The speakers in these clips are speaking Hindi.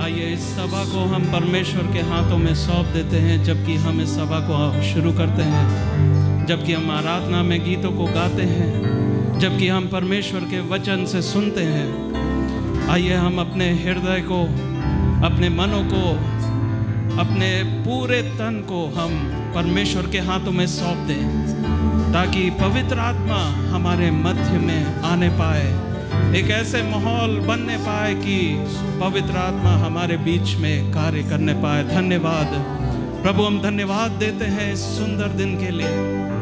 आइए इस सभा को हम परमेश्वर के हाथों में सौंप देते हैं। जबकि हम इस सभा को शुरू करते हैं, जबकि हम आराधना में गीतों को गाते हैं, जबकि हम परमेश्वर के वचन से सुनते हैं, आइए हम अपने हृदय को, अपने मनों को, अपने पूरे तन को हम परमेश्वर के हाथों में सौंप दें, ताकि पवित्र आत्मा हमारे मध्य में आने पाए, एक ऐसे माहौल बनने पाए कि पवित्र आत्मा हमारे बीच में कार्य करने पाए। धन्यवाद प्रभु, हम धन्यवाद देते हैं इस सुंदर दिन के लिए।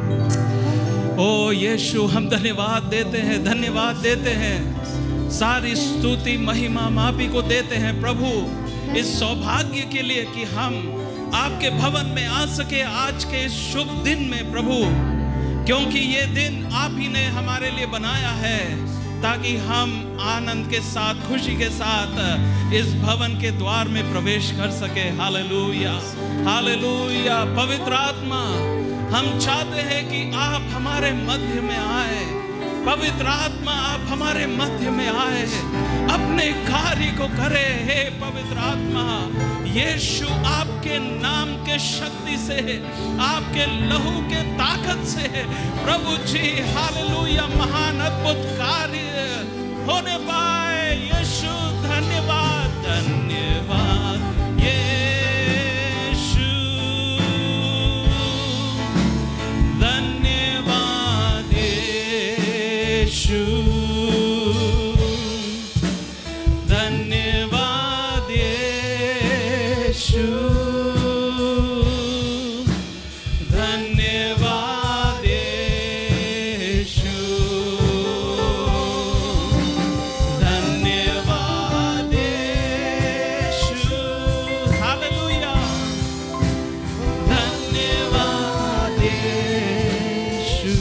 ओ यीशु, हम धन्यवाद देते हैं, धन्यवाद देते हैं। सारी स्तुति महिमा मापी को देते हैं प्रभु, इस सौभाग्य के लिए कि हम आपके भवन में आ सके आज के इस शुभ दिन में प्रभु, क्योंकि ये दिन आप ही ने हमारे लिए बनाया है, ताकि हम आनंद के साथ, खुशी के साथ इस भवन के द्वार में प्रवेश कर सके। Hallelujah, hallelujah. पवित्र आत्मा, हम चाहते हैं कि आप हमारे मध्य में आए। पवित्र आत्मा, आप हमारे मध्य में आए, अपने कार्य को करे। हे पवित्र आत्मा, यीशु आपके नाम के शक्ति से, आपके लहू के ताकत से प्रभु जी, हालेलुया, महान अद्भुत कार्य होने पाए। यीशु धन्यवाद, धन्यवाद यीशु, धन्यवाद यीशु, धन्यवाद यीशु, धन्यवाद यीशु, धन्यवाद यीशु। हालेलुया, धन्यवाद यीशु,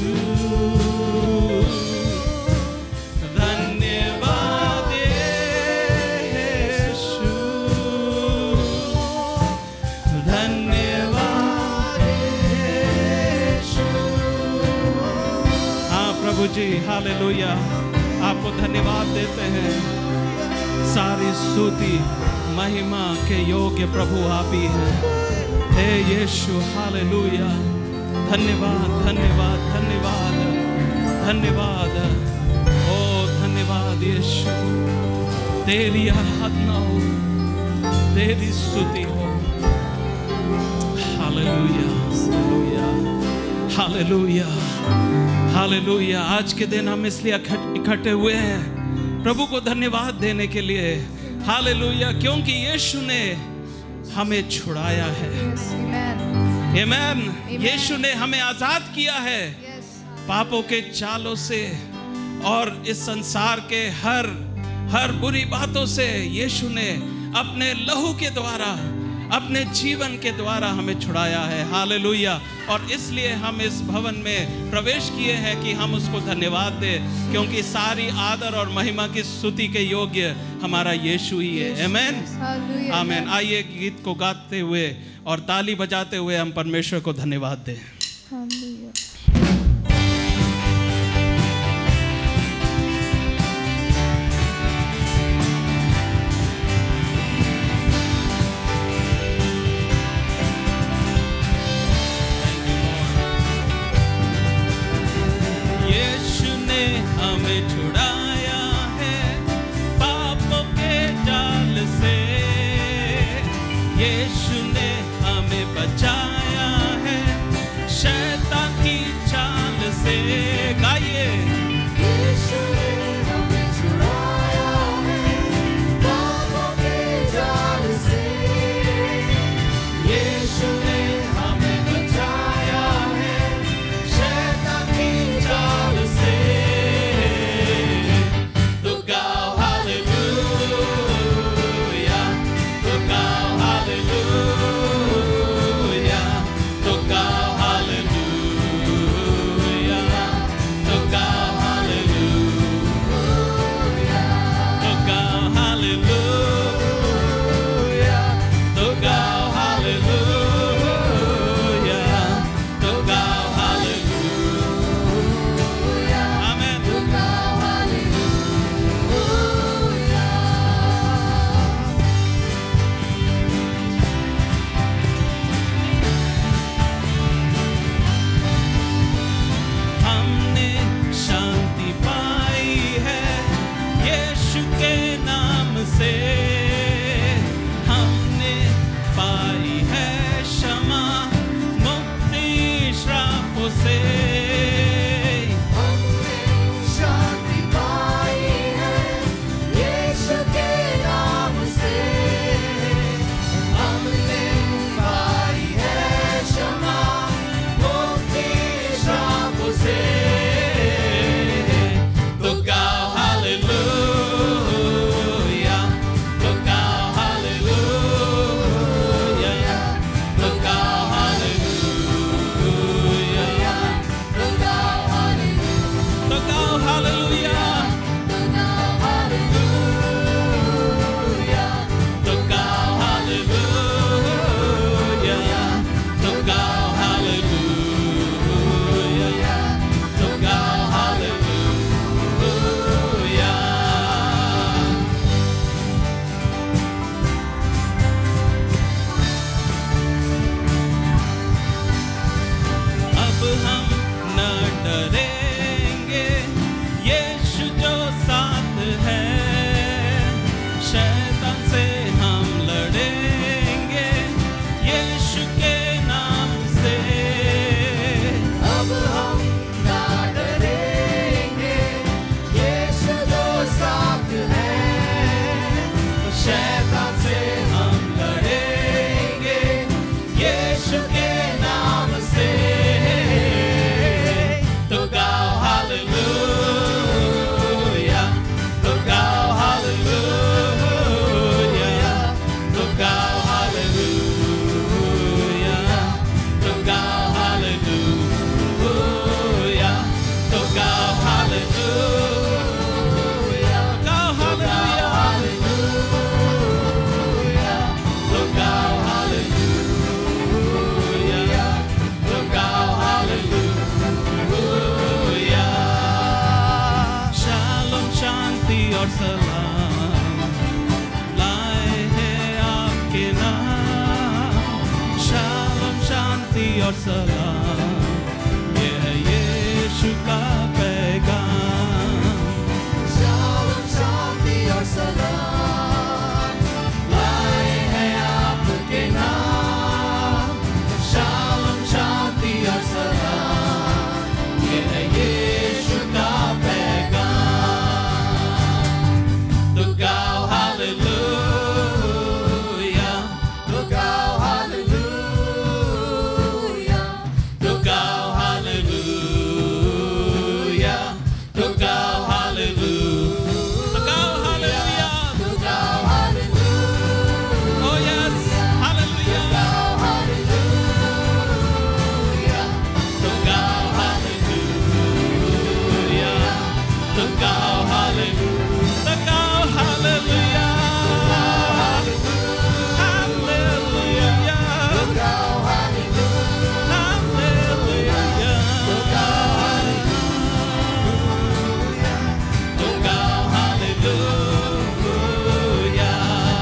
धन्यवाद यीशु, धन्यवाद यीशु। हाँ प्रभु जी, हालेलुया, आपको धन्यवाद देते हैं। सारी स्तुति महिमा के योग्य प्रभु आप ही हैं। हे यीशु, हालेलुया, धन्यवाद, धन्यवाद, धन्यवाद, धन्यवाद। ओ धन्यवाद यीशु, तेरी आराधना हो, तेरी स्तुति हो। Hallelujah, hallelujah, hallelujah, hallelujah. आज के दिन हम इसलिए इकट्ठे हुए हैं प्रभु को धन्यवाद देने के लिए। हालेलुया, क्योंकि यीशु ने हमें छुड़ाया है। आमेन। यीशु ने हमें आजाद किया है पापों के जालों से और इस संसार के हर बुरी बातों से। यीशु ने अपने लहू के द्वारा, अपने जीवन के द्वारा हमें छुड़ाया है। हालेलुया। और इसलिए हम इस भवन में प्रवेश किए हैं कि हम उसको धन्यवाद दें, क्योंकि सारी आदर और महिमा की स्तुति के योग्य हमारा यीशु ही है। आमेन, आमेन। आइए गीत को गाते हुए और ताली बजाते हुए हम परमेश्वर को धन्यवाद दें। हमें छुड़ाया है पापों के जाल से, यीशु ने हमें बचाया है शैतान की चाल से। गाइए, यीशु ने हमें छुड़ाया है पापों के जाल से, यीशु ने हमें बचाया है शैतान की चाल से। Hallelujah. शैतान से हम लड़ेंगे यीशु के नाम से। तो गाओ हालेलुया, तो गाओ हालेलुया, तो गाओ हालेलुया, तो गाओ हालेलुया, तो गाओ हालेलुया, गाओ हालेलुया, तो गाओ हालेलुया, तो गाओ हालेलुया। शालोम शांति और सलाम लाए हैं आपके नाम। शालोम शांति और सलाम, ये है यीशु का पैगाम। शालोम शांति और सलाम लाए हैं आपके नाम। शालोम शांति और सलाम, ये है यीशु का पैगाम। तो गाओ हालेलुया, तो गाओ हालेलुया, तो गाओ हालेलुया, तो गाओ हालेलुया, तो गाओ हालेलुया, तो गाओ हालेलुया, oh yes, हालेलुया, गाओ हालेलुया, तो गाओ हालेलुया, तो गाओ हालेलुया, तो गाओ हालेलुया, हालेलुया, तो गाओ हालेलुया, हालेलुया, तो गाओ तो गाओ हालेलुया।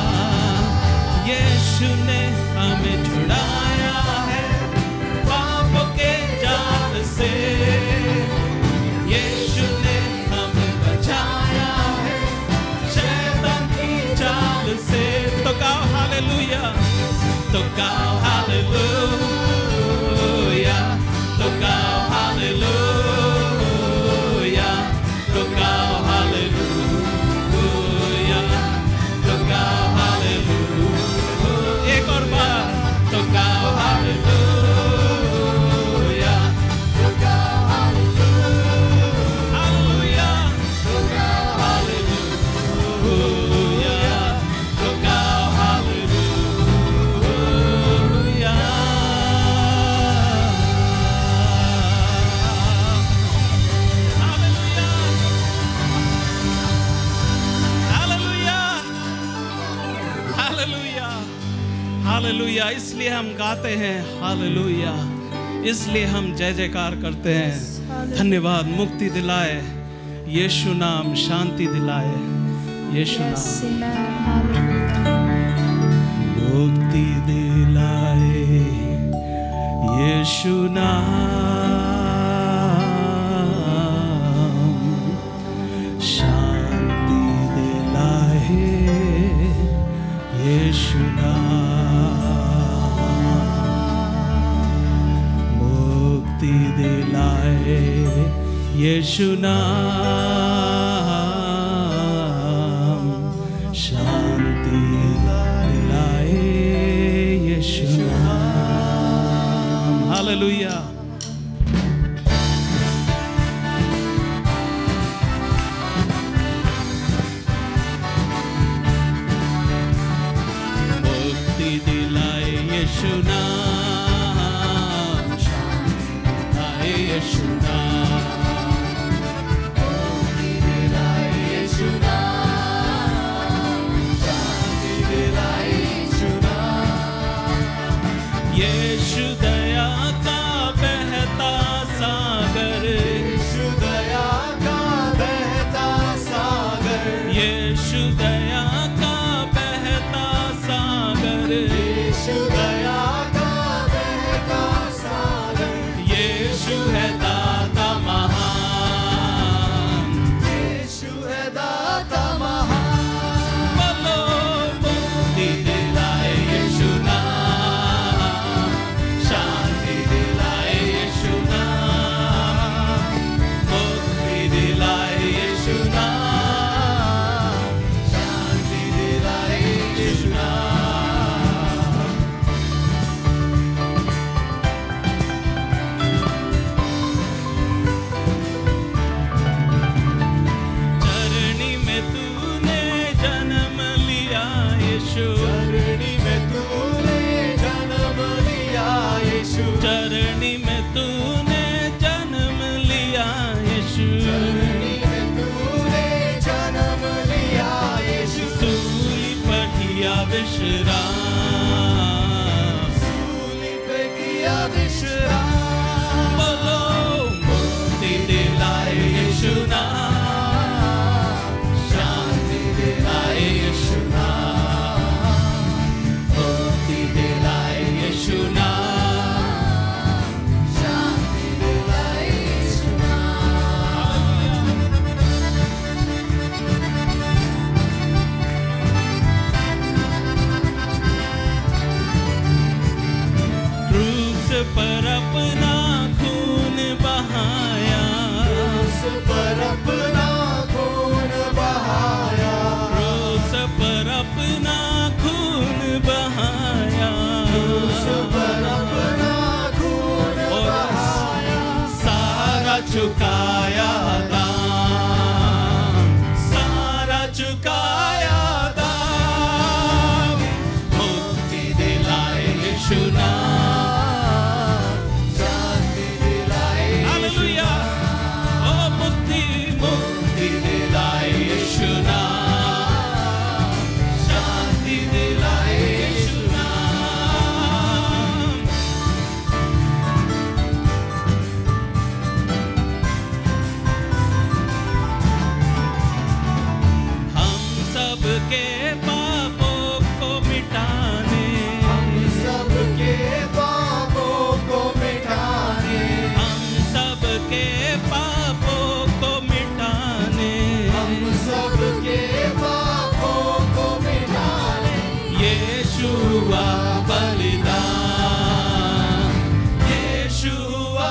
यीशु ने हमें छुड़ाया है पापों के जाल से। यीशु ने हमें बचाया है शैतान की चाल से। तो गाओ हालेलुया, तो गाओ हालेलुया, तो गाओ हालेलुया, तो गाओ हालेलुया, तो गाओ हालेलुया। एक और बार, तो गाओ हालेलुया, तो गाओ हालेलुया, तो गाओ हालेलुया, तो गाओ हालेलुया। Hallelujah, hallelujah, hallelujah. इसलिए हम गाते हैं हालेलुया, इसलिए हम जय जयकार करते हैं। धन्यवाद। मुक्ति दिलाए यीशु नाम, शांति दिलाए यीशु नाम। मुक्ति दिलाए यीशु नाम, शांति दिलाए यीशु नाम। मुक्ति दिलाए यीशु नाम, शांति दिलाए यीशु नाम। हालेलुया। मुक्ति दिलाए यीशु नाम, शांति दिलाए यीशु नाम। मुक्ति दिलाए यीशु नाम, शांति दिलाए यीशु नाम। यीशु दया का बहता सागर, यीशु दया का बहता सागर, यीशु दया का बहता सागर, यीशु दया का बहता सागर। यीशु है दाता महान, यीशु है दाता महान। बोलो मुक्ति दिलाए यीशु नाम, शांति यीशु चरणी में तूने जन्म लिया यीशु चरणी में तूने जन्म लिया यीशु चरणी में तूने जन्म लिया यीशु सूली पर किया विश्राम सूली पे किया विश्राम बोलो मुक्ति दिलाए यीशु नाम शांति दिलाए यीशु नाम मुक्ति दिलाए यीशु नाम शांति दिलाए यीशु क्रूस पर अपना खून बहाया उस पर अपना खून बहाया क्रूस पर अपना खून बहाया उस पर अपना खून बहाया सारा चुकाया दाम सारा चुकाया दाम मुक्ति दिलाए यीशु नाम शांति दिलाए हालेलुया ओ मुक्ति मुक्ति दिलाए यीशु नाम शांति दिलाए यीशु नाम हम सबके पापों को मिटाने सबके पापों को मिटाने हम सबके पापों को मिटाने हम सबके पापों को मिटाने यीशु हुआ बलिदान यीशु हुआ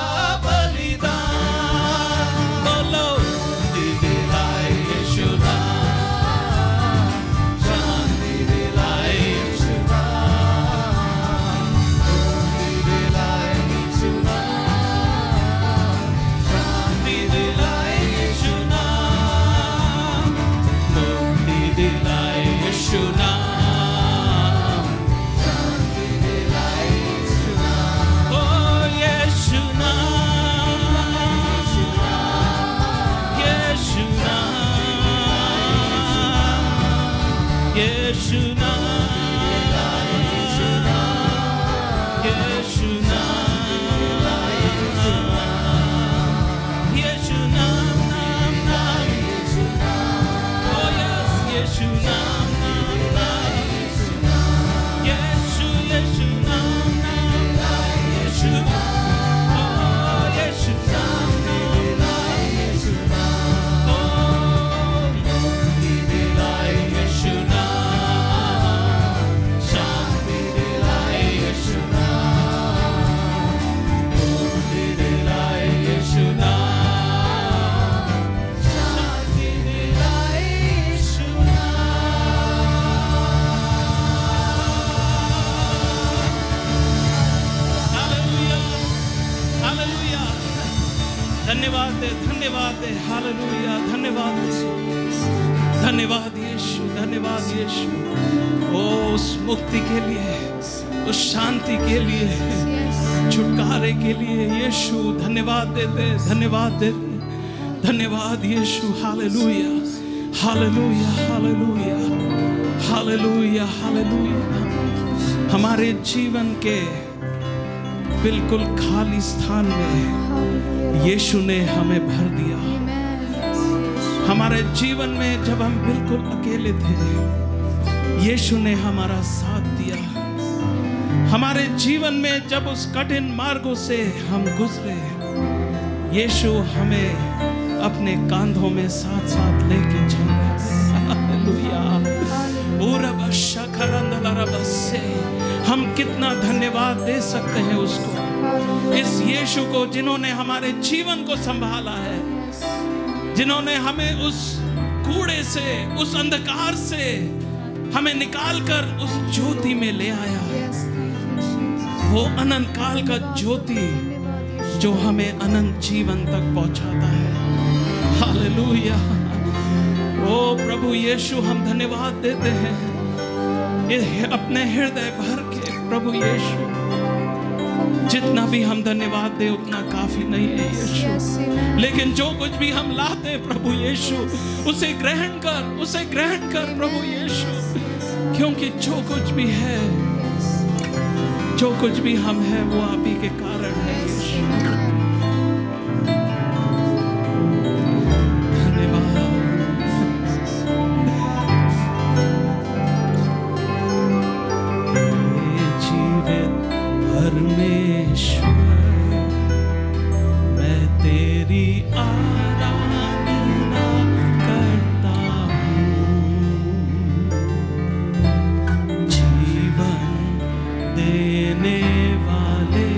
बलिदान बोलो मुक्ति दिलाए यीशु नाम शांति दिलाए यीशु नाम मुक्ति दिलाए यीशु नाम शांति दिलाए यीशु नाम मुक्ति दिलाए यीशु नाम शांति दिलाए यीशु नाम ओ यीशु नाम यीशु नाम यीशु नाम यीशु नाम यीशु नाम नाम नाम ओ यस यीशु नाम नाम नाम यीशु यीशु नाम नाम नाम यीशु ओ यीशु नाम नाम नाम यीशु नाम ओ मुक्ति दिलाए यीशु नाम शांति दिलाए यीशु नाम मुक्ति दिलाए यीशु नाम शांति दिलाए यीशु हालेलुया हालेलुया धन्यवाद दे हालेलुया धन्यवाद यीशु धन्यवाद यीशु ओ उस मुक्ति के लिए उस शांति के लिए छुटकारे के लिए यीशु धन्यवाद देते धन्यवाद यीशु hallelujah hallelujah hallelujah hallelujah hallelujah हमारे जीवन के बिल्कुल खाली स्थान में यीशु ने हमें भर दिया हमारे जीवन में जब हम बिल्कुल अकेले थे यीशु ने हमारा साथ दिया हमारे जीवन में जब उस कठिन मार्गों से हम गुजरे यीशु हमें अपने कांधों में साथ साथ लेके चल रहा हालेलुया हम कितना धन्यवाद दे सकते हैं उसको इस यीशु को जिन्होंने हमारे जीवन को संभाला है जिन्होंने हमें उस कूड़े से उस अंधकार से हमें निकालकर उस ज्योति में ले आया वो अनंत काल का ज्योति जो हमें अनंत जीवन तक पहुंचाता है हालेलुया ओ प्रभु यीशु हम धन्यवाद देते हैं ये अपने हृदय भर के प्रभु यीशु, जितना भी हम धन्यवाद दे उतना काफी नहीं है यीशु, लेकिन जो कुछ भी हम लाते हैं प्रभु यीशु, उसे ग्रहण कर प्रभु यीशु, क्योंकि जो कुछ भी है, जो कुछ भी हम हैं वो आप ही के कारण है यीशु। परमेश्वर मैं तेरी आराधना करता हूँ, जीवन देने वाले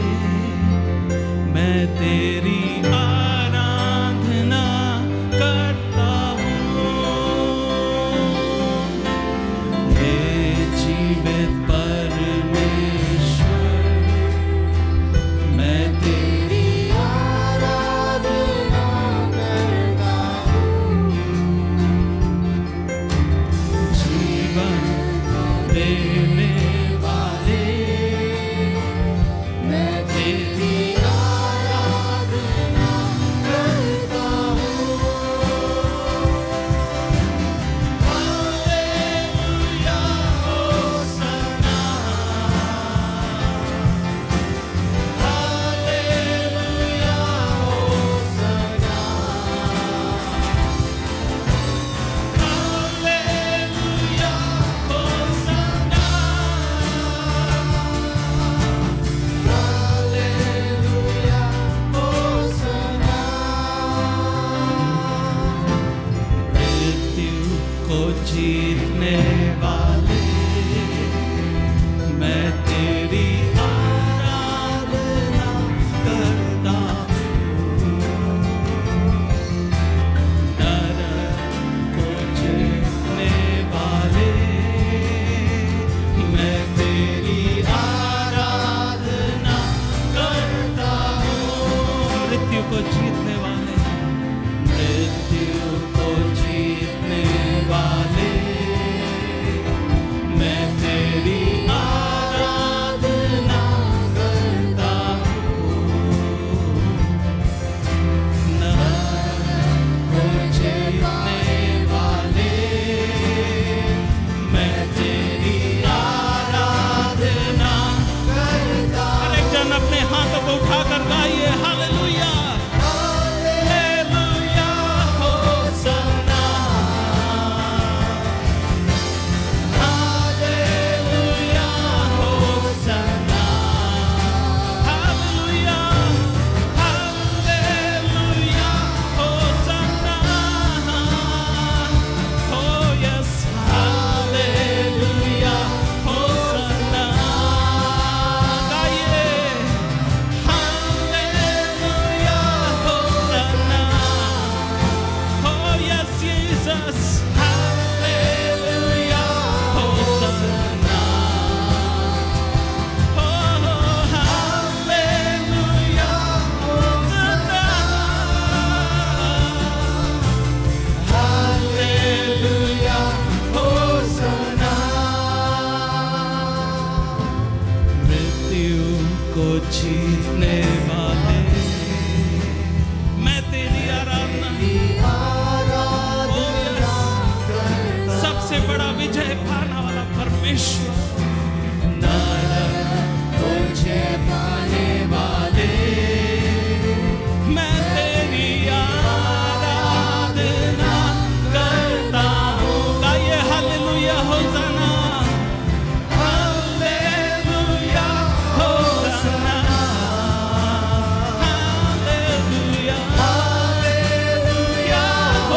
मैं तेरी आराधना करता हूँ। हे जीवित जीतने वाले मैं तेरी आराधना करता हूँ, नरक को जीतने वाले मैं तेरी आराधना करता हूँ। मृत्यु को जीतने वाले, मृत्यु को जीतने वाले मैं तेरी आराधना करता हूँ, नरक को जीतने वाले मैं तेरी आराधना करता हूँ। हर एक जन अपने हाथों को उठाकर गाइए hallelujah, hallelujah hosanna, hallelujah hosanna, hallelujah, hallelujah hosanna, oh yes, hallelujah hosanna, गाइए hallelujah hosanna, oh yes Jesus, hallelujah hosanna, oh hallelujah hosanna, hallelujah hosanna. मृत्यु को जीतने वाले मैं तेरी आराधना, सबसे बड़ा विजय पाने वाला परमेश्वर, नरक को जय पाने वाले मैं तेरी आराधना करता हूँ। गाइए hallelujah hosanna, hallelujah hosanna, hallelujah, hallelujah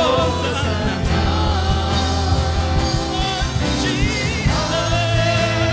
hosanna, Jesus,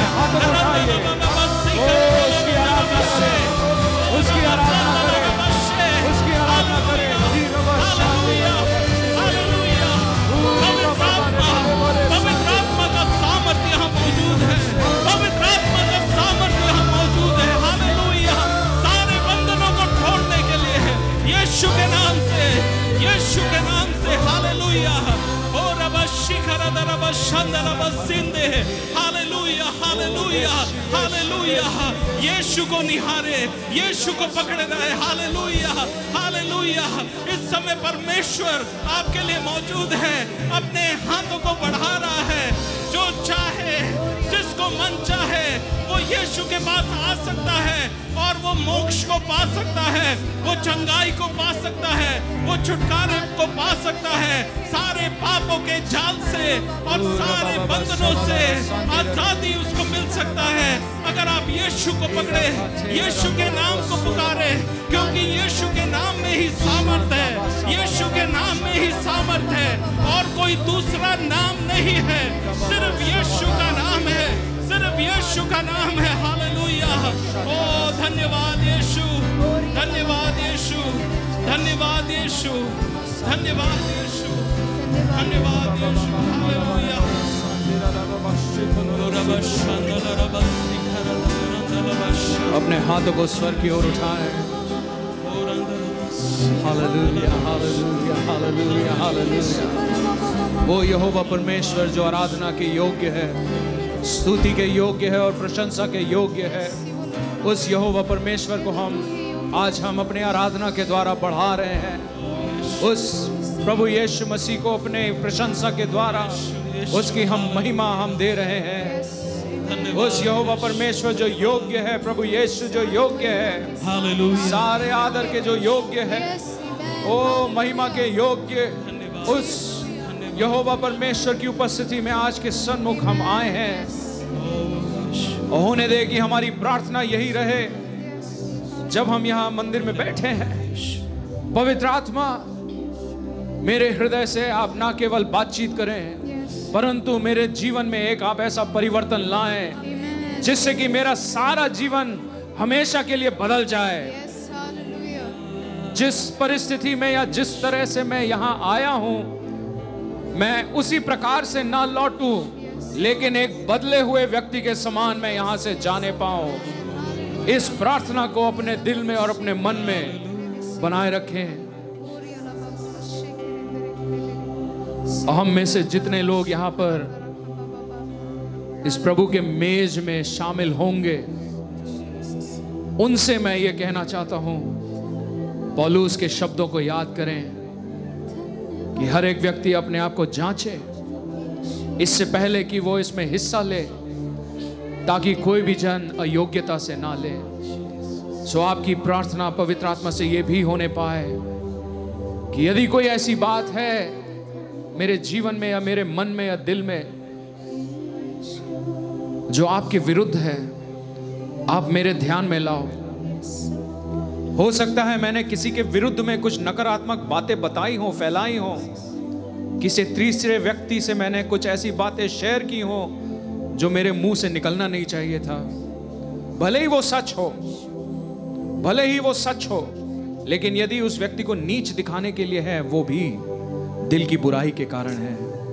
हाथों को उठाइए, ओ उसकी आराधना करें, उसकी आराधना करें, उसकी आराधना करें। पवित्र आत्मा का सामर्थ्य यहाँ मौजूद है, पवित्र आत्मा का सामर्थ्य यहाँ मौजूद है। हालेलुया। सारे बंधनों को तोड़ने के लिए यीशु के नाम से, यीशु के नाम से। हालेलुया। ओ रब शिखर दरब शंदरब सिंदे। Hallelujah, hallelujah, hallelujah. यीशु को निहारे, यीशु को पकड़े रहे। Hallelujah, hallelujah. इस समय परमेश्वर आपके लिए मौजूद है, अपने हाथों को बढ़ा रहा है। जो चाहे, जिसको मन चाहे, वो यीशु के पास आ सकता है और वो मोक्ष को पा सकता है, वो चंगाई को पा सकता है, वो छुटकारे को पा सकता है, सारे पापों के जाल से और सारे बंधनों से आजादी उसको मिल सकता है अगर आप यीशु को पकड़े, यीशु के नाम को पुकारे, क्योंकि यीशु के नाम में ही सामर्थ है, यीशु के नाम में ही सामर्थ है और कोई दूसरा नाम नहीं है, सिर्फ यीशु का नाम है, सिर्फ यीशु का नाम है। हालेलुया। ओ धन्यवाद यीशु, धन्यवाद यीशु, धन्यवाद यीशु, धन्यवाद यीशु, धन्यवाद यीशु। हालेलुया। अपने हाथों को स्वर की ओर उठाएं। Hallelujah, hallelujah, hallelujah, hallelujah. वो यहोवा परमेश्वर जो आराधना के योग्य है, स्तुति के योग्य है और प्रशंसा के योग्य है, उस यहोवा परमेश्वर को हम अपने आराधना के द्वारा बढ़ा रहे हैं। उस प्रभु यीशु मसीह को अपने प्रशंसा के द्वारा उसकी हम महिमा हम दे रहे हैं। उस यहोवा परमेश्वर जो योग्य है, प्रभु यीशु जो योग्य है, हालेलुया। सारे आदर के जो योग्य है, ओ महिमा के योग्य, उस यहोवा परमेश्वर की उपस्थिति में आज के सन्मुख हम आए हैं। और होने दे कि हमारी प्रार्थना यही रहे, जब हम यहाँ मंदिर में बैठे हैं, पवित्र आत्मा मेरे हृदय से आप ना केवल बातचीत करें, परंतु मेरे जीवन में एक आप ऐसा परिवर्तन लाएं जिससे कि मेरा सारा जीवन हमेशा के लिए बदल जाए। जिस परिस्थिति में या जिस तरह से मैं यहाँ आया हूँ, मैं उसी प्रकार से ना लौटूं, लेकिन एक बदले हुए व्यक्ति के समान मैं यहाँ से जाने पाऊं। इस प्रार्थना को अपने दिल में और अपने मन में बनाए रखें। हम में से जितने लोग यहाँ पर इस प्रभु के मेज में शामिल होंगे, उनसे मैं ये कहना चाहता हूँ, पौलुस के शब्दों को याद करें कि हर एक व्यक्ति अपने आप को जांचे इससे पहले कि वो इसमें हिस्सा ले, ताकि कोई भी जन अयोग्यता से ना ले। सो आपकी प्रार्थना पवित्र आत्मा से ये भी होने पाए कि यदि कोई ऐसी बात है मेरे जीवन में या मेरे मन में या दिल में जो आपके विरुद्ध है, आप मेरे ध्यान में लाओ। हो सकता है मैंने किसी के विरुद्ध में कुछ नकारात्मक बातें बताई हों, फैलाई हों, किसी तीसरे व्यक्ति से मैंने कुछ ऐसी बातें शेयर की हों जो मेरे मुंह से निकलना नहीं चाहिए था। भले ही वो सच हो, भले ही वो सच हो, लेकिन यदि उस व्यक्ति को नीच दिखाने के लिए है, वो भी दिल की बुराई के कारण है।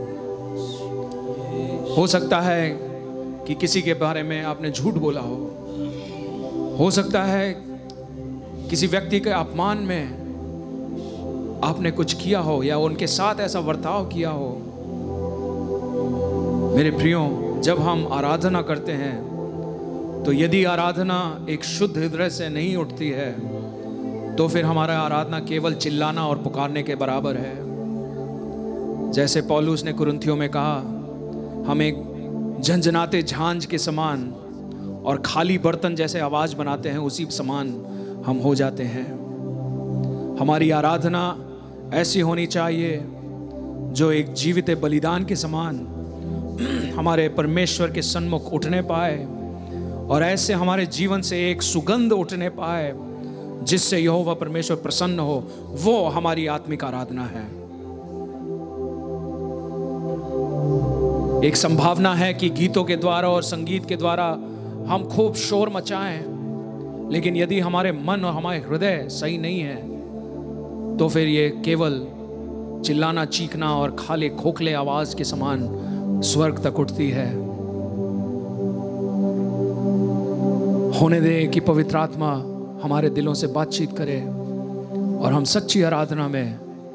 हो सकता है कि किसी के बारे में आपने झूठ बोला हो सकता है किसी व्यक्ति के अपमान में आपने कुछ किया हो या उनके साथ ऐसा बर्ताव किया हो। मेरे प्रियो, जब हम आराधना करते हैं तो यदि आराधना एक शुद्ध हृदय से नहीं उठती है, तो फिर हमारा आराधना केवल चिल्लाना और पुकारने के बराबर है। जैसे पौलुस ने कुरिन्थियों में कहा, हम एक झंझनाते झांझ के समान और खाली बर्तन जैसे आवाज बनाते हैं, उसी समान हम हो जाते हैं। हमारी आराधना ऐसी होनी चाहिए जो एक जीवित बलिदान के समान हमारे परमेश्वर के सन्मुख उठने पाए, और ऐसे हमारे जीवन से एक सुगंध उठने पाए जिससे यहोवा परमेश्वर प्रसन्न हो। वो हमारी आत्मिक आराधना है। एक संभावना है कि गीतों के द्वारा और संगीत के द्वारा हम खूब शोर मचाएं, लेकिन यदि हमारे मन और हमारे हृदय सही नहीं है तो फिर ये केवल चिल्लाना, चीखना और खाली खोखले आवाज के समान स्वर्ग तक उठती है। होने दे कि पवित्र आत्मा हमारे दिलों से बातचीत करे और हम सच्ची आराधना में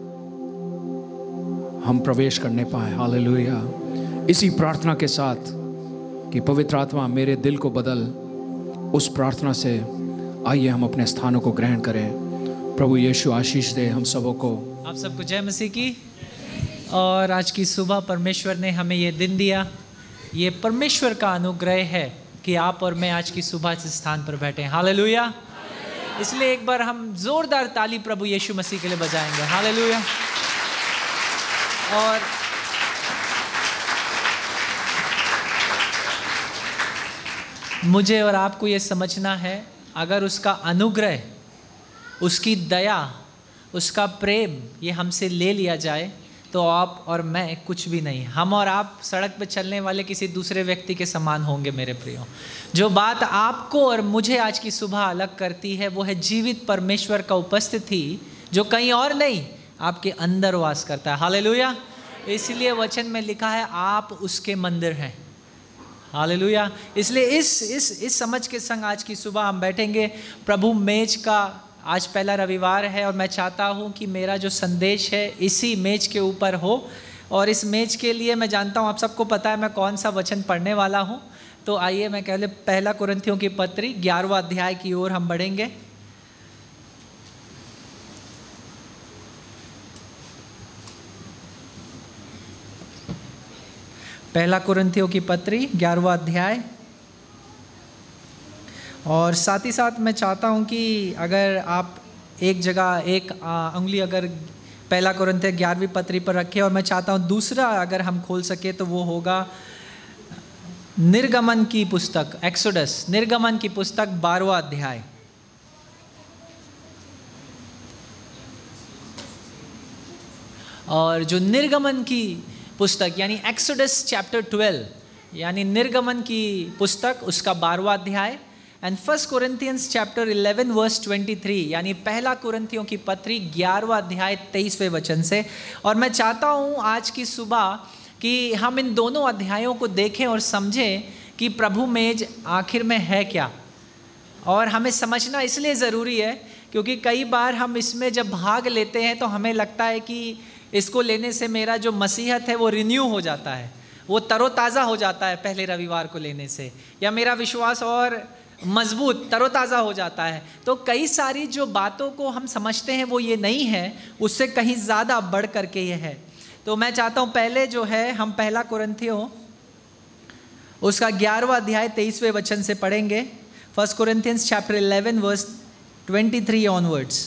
हम प्रवेश करने पाए। हालेलुया। इसी प्रार्थना के साथ कि पवित्र आत्मा मेरे दिल को बदल, उस प्रार्थना से आइए हम अपने स्थानों को ग्रहण करें। प्रभु यीशु आशीष दे हम सबों को। आप सबको जय मसीह की। और आज की सुबह परमेश्वर ने हमें ये दिन दिया, ये परमेश्वर का अनुग्रह है कि आप और मैं आज की सुबह इस स्थान पर बैठे हैं। हालेलुया। इसलिए एक बार हम जोरदार ताली प्रभु यीशु मसीह के लिए बजाएंगे। हालेलुया। और मुझे और आपको ये समझना है, अगर उसका अनुग्रह, उसकी दया, उसका प्रेम ये हमसे ले लिया जाए तो आप और मैं कुछ भी नहीं। हम और आप सड़क पर चलने वाले किसी दूसरे व्यक्ति के समान होंगे। मेरे प्रियो, जो बात आपको और मुझे आज की सुबह अलग करती है वो है जीवित परमेश्वर का उपस्थिति, जो कहीं और नहीं आपके अंदर वास करता है। हालेलुया। इसलिए वचन में लिखा है आप उसके मंदिर हैं। हालेलुया। इसलिए इस समझ के संग आज की सुबह हम बैठेंगे। प्रभु मेज का आज पहला रविवार है और मैं चाहता हूँ कि मेरा जो संदेश है इसी मेज के ऊपर हो। और इस मेज के लिए मैं जानता हूँ आप सबको पता है मैं कौन सा वचन पढ़ने वाला हूँ। तो आइए मैं कह ले पहला कुरिन्थियों की पत्री 11वां अध्याय की ओर हम बढ़ेंगे। पहला कुरिन्थियों की पत्री 11वां अध्याय। और साथ ही साथ मैं चाहता हूं कि अगर आप एक जगह एक उंगली अगर पहला कुरिन्थियों 11वीं पत्री पर रखें, और मैं चाहता हूं दूसरा अगर हम खोल सके तो वो होगा निर्गमन की पुस्तक, एक्सोडस, निर्गमन की पुस्तक 12वां अध्याय। और जो निर्गमन की पुस्तक यानी एक्सोडस चैप्टर 12 यानी निर्गमन की पुस्तक उसका 12वां अध्याय, and first Corinthians chapter 11 verse 23 यानी पहला कुरिन्थियों की पत्री 11वां अध्याय 23वें वचन से। और मैं चाहता हूँ आज की सुबह कि हम इन दोनों अध्यायों को देखें और समझें कि प्रभु मेज आखिर में है क्या। और हमें समझना इसलिए ज़रूरी है क्योंकि कई बार हम इसमें जब भाग लेते हैं तो हमें लगता है कि इसको लेने से मेरा जो मसीहत है वो रिन्यू हो जाता है, वो तरोताज़ा हो जाता है पहले रविवार को लेने से, या मेरा विश्वास और मजबूत तरोताज़ा हो जाता है। तो कई सारी जो बातों को हम समझते हैं वो ये नहीं है, उससे कहीं ज़्यादा बढ़ करके ये है। तो मैं चाहता हूँ पहले जो है हम पहला कुरिन्थियों उसका 11वां अध्याय 23वें वचन से पढ़ेंगे। First Corinthians chapter 11 verse 23 onwards.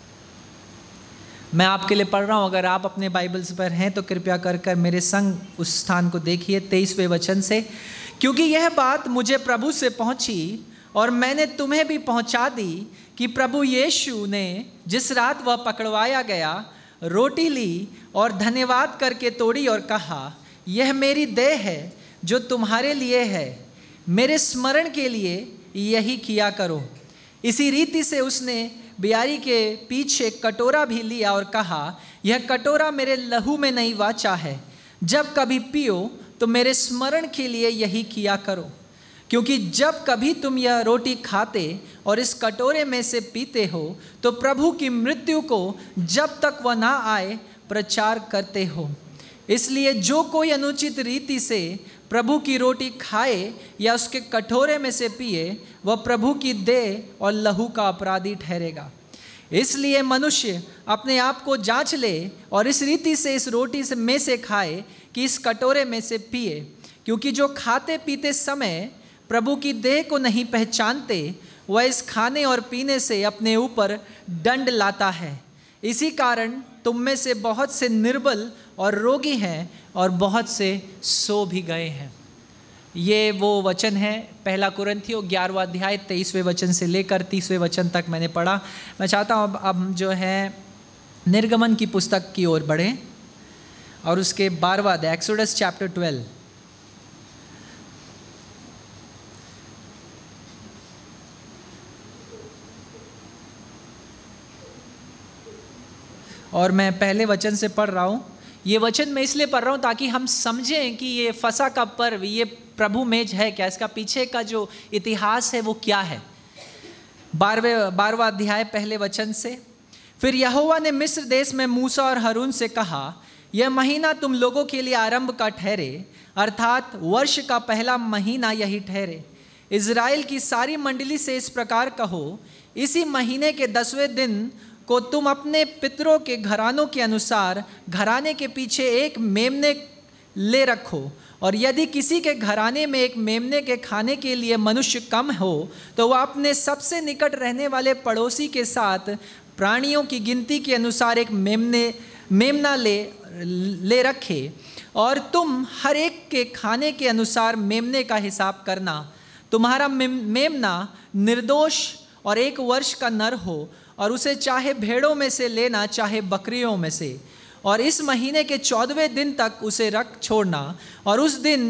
मैं आपके लिए पढ़ रहा हूँ, अगर आप अपने बाइबल्स पर हैं तो कृपया कर मेरे संग उस स्थान को देखिए 23वें वचन से। क्योंकि यह बात मुझे प्रभु से पहुँची और मैंने तुम्हें भी पहुँचा दी कि प्रभु यीशु ने जिस रात वह पकड़वाया गया रोटी ली और धन्यवाद करके तोड़ी और कहा, यह मेरी देह है जो तुम्हारे लिए है, मेरे स्मरण के लिए यही किया करो। इसी रीति से उसने बियारी के पीछे कटोरा भी लिया और कहा, यह कटोरा मेरे लहू में नई वाचा है, जब कभी पियो तो मेरे स्मरण के लिए यही किया करो। क्योंकि जब कभी तुम यह रोटी खाते और इस कटोरे में से पीते हो तो प्रभु की मृत्यु को जब तक वह ना आए प्रचार करते हो। इसलिए जो कोई अनुचित रीति से प्रभु की रोटी खाए या उसके कटोरे में से पिए वह प्रभु की देह और लहू का अपराधी ठहरेगा। इसलिए मनुष्य अपने आप को जांच ले और इस रीति से इस रोटी से में से खाए कि इस कटोरे में से पिए। क्योंकि जो खाते पीते समय प्रभु की देह को नहीं पहचानते वह इस खाने और पीने से अपने ऊपर दंड लाता है। इसी कारण तुम में से बहुत से निर्बल और रोगी हैं और बहुत से सो भी गए हैं। ये वो वचन है पहला कुरिन्थियों 11वां अध्याय 23वें वचन से लेकर 30वें वचन तक मैंने पढ़ा। मैं चाहता हूँ अब जो है निर्गमन की पुस्तक की ओर बढ़ें और उसके 12वां अध्याय एक्सोडस चैप्टर 12 और मैं पहले वचन से पढ़ रहा हूँ। ये वचन मैं इसलिए पढ़ रहा हूँ ताकि हम समझें कि ये फसह का पर्व, ये प्रभु मेज है क्या, इसका पीछे का जो इतिहास है वो क्या है। 12वां अध्याय पहले वचन से, फिर यहोवा ने मिस्र देश में मूसा और हारून से कहा, यह महीना तुम लोगों के लिए आरंभ का ठहरे, अर्थात वर्ष का पहला महीना यही ठहरे। इज़राइल की सारी मंडली से इस प्रकार कहो, इसी महीने के 10वें दिन को तुम अपने पितरों के घरानों के अनुसार घराने के पीछे एक मेमने ले रखो, और यदि किसी के घराने में एक मेमने के खाने के लिए मनुष्य कम हो तो वह अपने सबसे निकट रहने वाले पड़ोसी के साथ प्राणियों की गिनती के अनुसार एक मेमना ले रखे, और तुम हर एक के खाने के अनुसार मेमने का हिसाब करना। तुम्हारा मेमना निर्दोष और 1 वर्ष का नर हो, और उसे चाहे भेड़ों में से लेना चाहे बकरियों में से, और इस महीने के 14वें दिन तक उसे रख छोड़ना। और उस दिन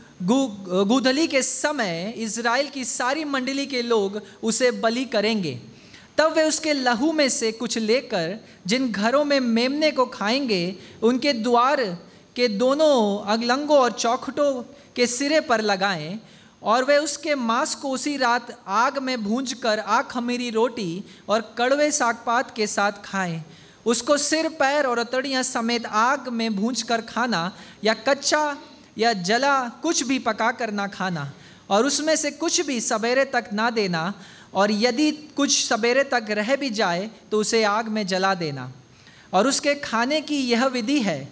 गुदली के समय इज़राइल की सारी मंडली के लोग उसे बलि करेंगे। तब वे उसके लहू में से कुछ लेकर जिन घरों में मेमने को खाएंगे उनके द्वार के दोनों अगलंगों और चौखटों के सिरे पर लगाएं, और वे उसके मांस को उसी रात आग में भूंजकर आग खमीरी रोटी और कड़वे सागपात के साथ खाएं। उसको सिर, पैर और अतड़ियाँ समेत आग में भूंजकर खाना, या कच्चा या जला कुछ भी पका कर ना खाना, और उसमें से कुछ भी सवेरे तक ना देना, और यदि कुछ सवेरे तक रह भी जाए तो उसे आग में जला देना। और उसके खाने की यह विधि है।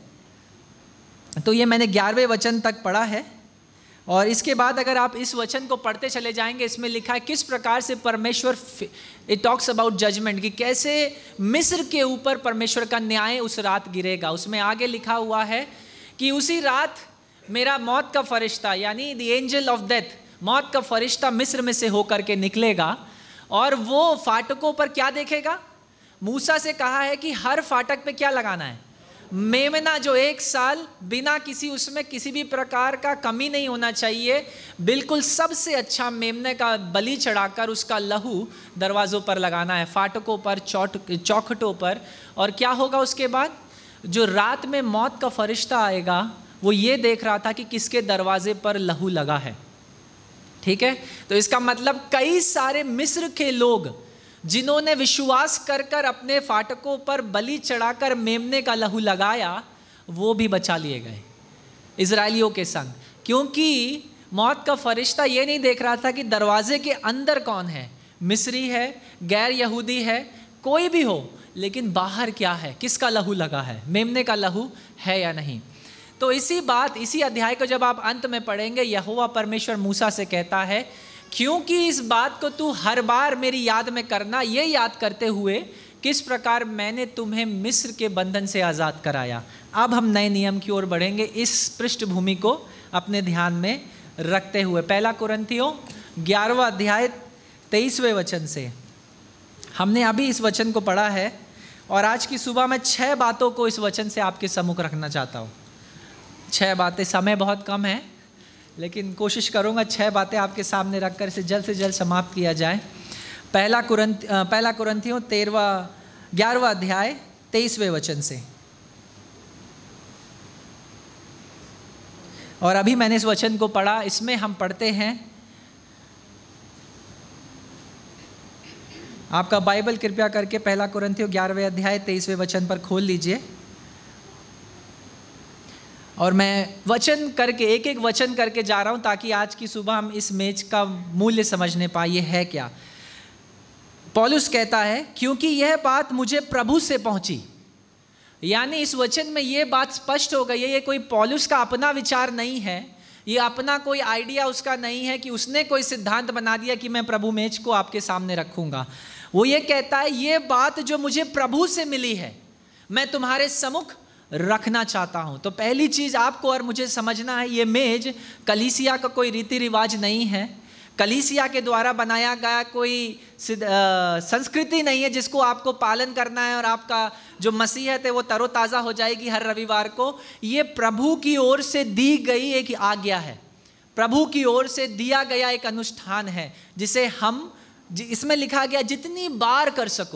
तो ये मैंने 11वें वचन तक पढ़ा है, और इसके बाद अगर आप इस वचन को पढ़ते चले जाएंगे, इसमें लिखा है किस प्रकार से परमेश्वर, इट टॉक्स अबाउट जजमेंट, कि कैसे मिस्र के ऊपर परमेश्वर का न्याय उस रात गिरेगा। उसमें आगे लिखा हुआ है कि उसी रात मेरा मौत का फरिश्ता, यानी द एंजल ऑफ डेथ, मौत का फरिश्ता मिस्र में से होकर के निकलेगा, और वो फाटकों पर क्या देखेगा। मूसा से कहा है कि हर फाटक पे क्या लगाना है, मेमना, जो 1 साल बिना किसी, उसमें किसी भी प्रकार का कमी नहीं होना चाहिए, बिल्कुल सबसे अच्छा मेमने का बलि चढ़ाकर उसका लहू दरवाज़ों पर लगाना है, फाटकों पर, चौखटों पर। और क्या होगा उसके बाद, जो रात में मौत का फरिश्ता आएगा वो ये देख रहा था कि किसके दरवाजे पर लहू लगा है। ठीक है, तो इसका मतलब कई सारे मिस्र के लोग जिन्होंने विश्वास कर कर अपने फाटकों पर बलि चढ़ाकर मेमने का लहू लगाया, वो भी बचा लिए गए इजरायलियों के संग, क्योंकि मौत का फरिश्ता ये नहीं देख रहा था कि दरवाजे के अंदर कौन है, मिस्री है, गैर यहूदी है, कोई भी हो, लेकिन बाहर क्या है, किसका लहू लगा है, मेमने का लहू है या नहीं। तो इसी अध्याय को जब आप अंत में पढ़ेंगे, यहोवा परमेश्वर मूसा से कहता है, क्योंकि इस बात को तू हर बार मेरी याद में करना, ये याद करते हुए किस प्रकार मैंने तुम्हें मिस्र के बंधन से आज़ाद कराया। अब हम नए नियम की ओर बढ़ेंगे इस पृष्ठभूमि को अपने ध्यान में रखते हुए। 1 कुरिन्थियों 11वां अध्याय 23वें वचन से हमने अभी इस वचन को पढ़ा है, और आज की सुबह मैं 6 बातों को इस वचन से आपके सम्मुख रखना चाहता हूँ। 6 बातें, समय बहुत कम है लेकिन कोशिश करूँगा 6 बातें आपके सामने रखकर इसे जल्द से जल्द समाप्त किया जाए। 1 कुरिन्थियों 11वां अध्याय 23वें वचन से। और अभी मैंने इस वचन को पढ़ा, इसमें हम पढ़ते हैं, आपका बाइबल कृपया करके 1 कुरिन्थियों 11वें अध्याय 23वें वचन पर खोल लीजिए, और मैं वचन करके एक एक वचन करके जा रहा हूं ताकि आज की सुबह हम इस मेज का मूल्य समझने पाए ये है क्या। पौलुस कहता है, क्योंकि यह बात मुझे प्रभु से पहुंची, यानी इस वचन में ये बात स्पष्ट हो गई है, ये कोई पौलुस का अपना विचार नहीं है, ये अपना कोई आइडिया उसका नहीं है कि उसने कोई सिद्धांत बना दिया कि मैं प्रभु मेज को आपके सामने रखूंगा। वो ये कहता है, ये बात जो मुझे प्रभु से मिली है मैं तुम्हारे सम्मुख रखना चाहता हूं। तो पहली चीज आपको और मुझे समझना है, ये मेज कलीसिया का कोई रीति रिवाज नहीं है, कलीसिया के द्वारा बनाया गया कोई संस्कृति नहीं है जिसको आपको पालन करना है और आपका जो मसीहत है वो तरोताज़ा हो जाएगी हर रविवार को। ये प्रभु की ओर से दी गई एक आज्ञा है, प्रभु की ओर से दिया गया एक अनुष्ठान है जिसे हम, इसमें लिखा गया जितनी बार कर सको,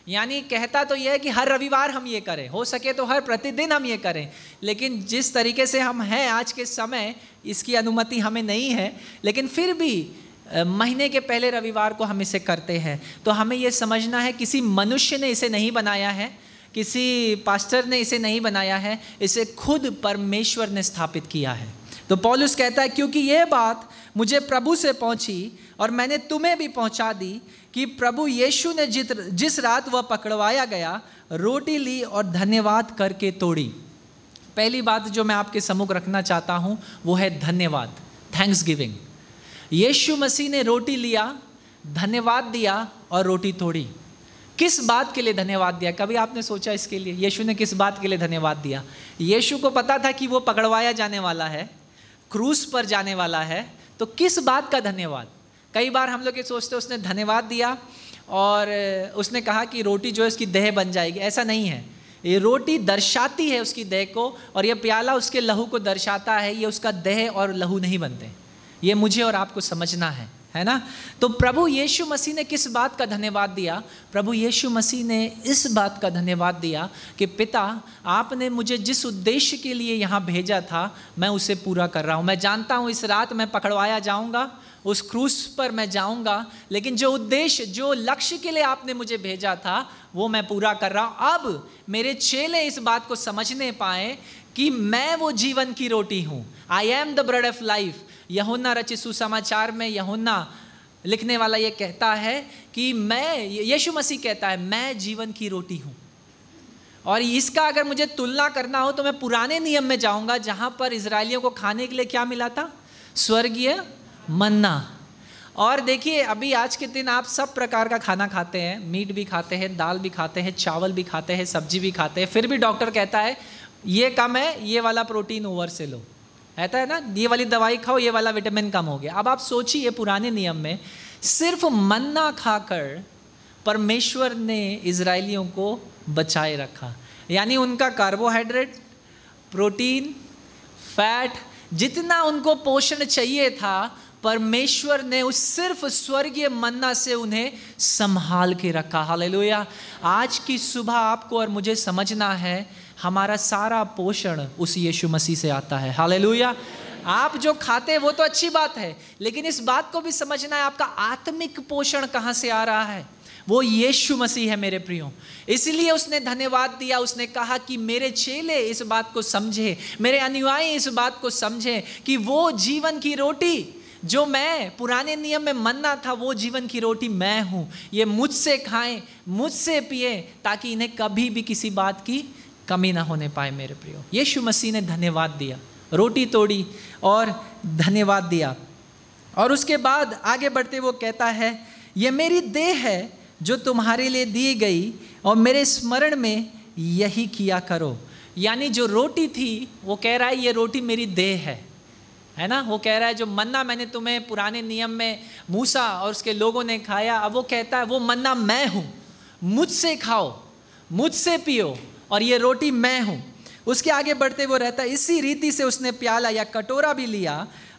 यानी कहता तो यह है कि हर रविवार हम ये करें, हो सके तो हर प्रतिदिन हम ये करें, लेकिन जिस तरीके से हम हैं आज के समय इसकी अनुमति हमें नहीं है, लेकिन फिर भी महीने के पहले रविवार को हम इसे करते हैं। तो हमें ये समझना है किसी मनुष्य ने इसे नहीं बनाया है, किसी पास्टर ने इसे नहीं बनाया है, इसे खुद परमेश्वर ने स्थापित किया है। तो पौलुस कहता है क्योंकि यह बात मुझे प्रभु से पहुंची और मैंने तुम्हें भी पहुंचा दी कि प्रभु यीशु ने जिस रात वह पकड़वाया गया रोटी ली और धन्यवाद करके तोड़ी। पहली बात जो मैं आपके सम्मुख रखना चाहता हूं वो है धन्यवाद, थैंक्स गिविंग। यीशु मसीह ने रोटी लिया, धन्यवाद दिया और रोटी तोड़ी। किस बात के लिए धन्यवाद दिया? कभी आपने सोचा इसके लिए यीशु ने किस बात के लिए धन्यवाद दिया? यीशु को पता था कि वो पकड़वाया जाने वाला है, क्रूस पर जाने वाला है, तो किस बात का धन्यवाद? कई बार हम लोग ये सोचते उसने धन्यवाद दिया और उसने कहा कि रोटी जो है उसकी देह बन जाएगी। ऐसा नहीं है, ये रोटी दर्शाती है उसकी देह को और ये प्याला उसके लहू को दर्शाता है। ये उसका देह और लहू नहीं बनते, ये मुझे और आपको समझना है ना। तो प्रभु यीशु मसीह ने किस बात का धन्यवाद दिया? प्रभु यीशु मसीह ने इस बात का धन्यवाद दिया कि पिता आपने मुझे जिस उद्देश्य के लिए यहाँ भेजा था मैं उसे पूरा कर रहा हूँ। मैं जानता हूँ इस रात मैं पकड़वाया जाऊँगा, उस क्रूस पर मैं जाऊँगा, लेकिन जो उद्देश्य जो लक्ष्य के लिए आपने मुझे भेजा था वो मैं पूरा कर रहा हूँ। अब मेरे चेले इस बात को समझने पाए कि मैं वो जीवन की रोटी हूँ। I am the bread of life. यूहन्ना रचित सुसमाचार में यूहन्ना लिखने वाला ये कहता है कि यीशु मसीह कहता है मैं जीवन की रोटी हूँ। और इसका अगर मुझे तुलना करना हो तो मैं पुराने नियम में जाऊँगा जहाँ पर इजरायलियों को खाने के लिए क्या मिला था? स्वर्गीय मन्ना। और देखिए अभी आज के दिन आप सब प्रकार का खाना खाते हैं, मीट भी खाते हैं, दाल भी खाते हैं, चावल भी खाते हैं, सब्जी भी खाते हैं, फिर भी डॉक्टर कहता है ये कम है, ये वाला प्रोटीन ओवर से लो, कहता है ना, ये वाली दवाई खाओ, ये वाला विटामिन कम हो गया। अब आप सोचिए पुराने नियम में सिर्फ मन्ना खाकर परमेश्वर ने इजरायलियों को बचाए रखा। यानी उनका कार्बोहाइड्रेट, प्रोटीन, फैट, जितना उनको पोषण चाहिए था परमेश्वर ने उस सिर्फ स्वर्गीय मन्ना से उन्हें संभाल के रखा। हालेलुया। आज की सुबह आपको और मुझे समझना है हमारा सारा पोषण उस यीशु मसीह से आता है। हालेलुया। आप जो खाते हैं वो तो अच्छी बात है, लेकिन इस बात को भी समझना है आपका आत्मिक पोषण कहाँ से आ रहा है। वो यीशु मसीह है मेरे प्रियो। इसलिए उसने धन्यवाद दिया। उसने कहा कि मेरे चेले इस बात को समझे, मेरे अनुयायी इस बात को समझे कि वो जीवन की रोटी जो मैं पुराने नियम में मन्ना था वो जीवन की रोटी मैं हूँ। ये मुझसे खाएं, मुझसे पिए, ताकि इन्हें कभी भी किसी बात की कमी ना होने पाए। मेरे प्रियो, यीशु मसीह ने धन्यवाद दिया, रोटी तोड़ी और धन्यवाद दिया। और उसके बाद आगे बढ़ते वो कहता है ये मेरी देह है जो तुम्हारे लिए दी गई और मेरे स्मरण में यही किया करो। यानी जो रोटी थी वो कह रहा है ये रोटी मेरी देह है ना। वो कह रहा है जो मन्ना मैंने तुम्हें पुराने नियम में मूसा और उसके लोगों ने खाया, अब वो कहता है वो मन्ना मैं हूँ, मुझसे खाओ, मुझसे पियो और ये रोटी मैं हूँ। उसके आगे बढ़ते वो रहता है इसी रीति से उसने प्याला या कटोरा भी लिया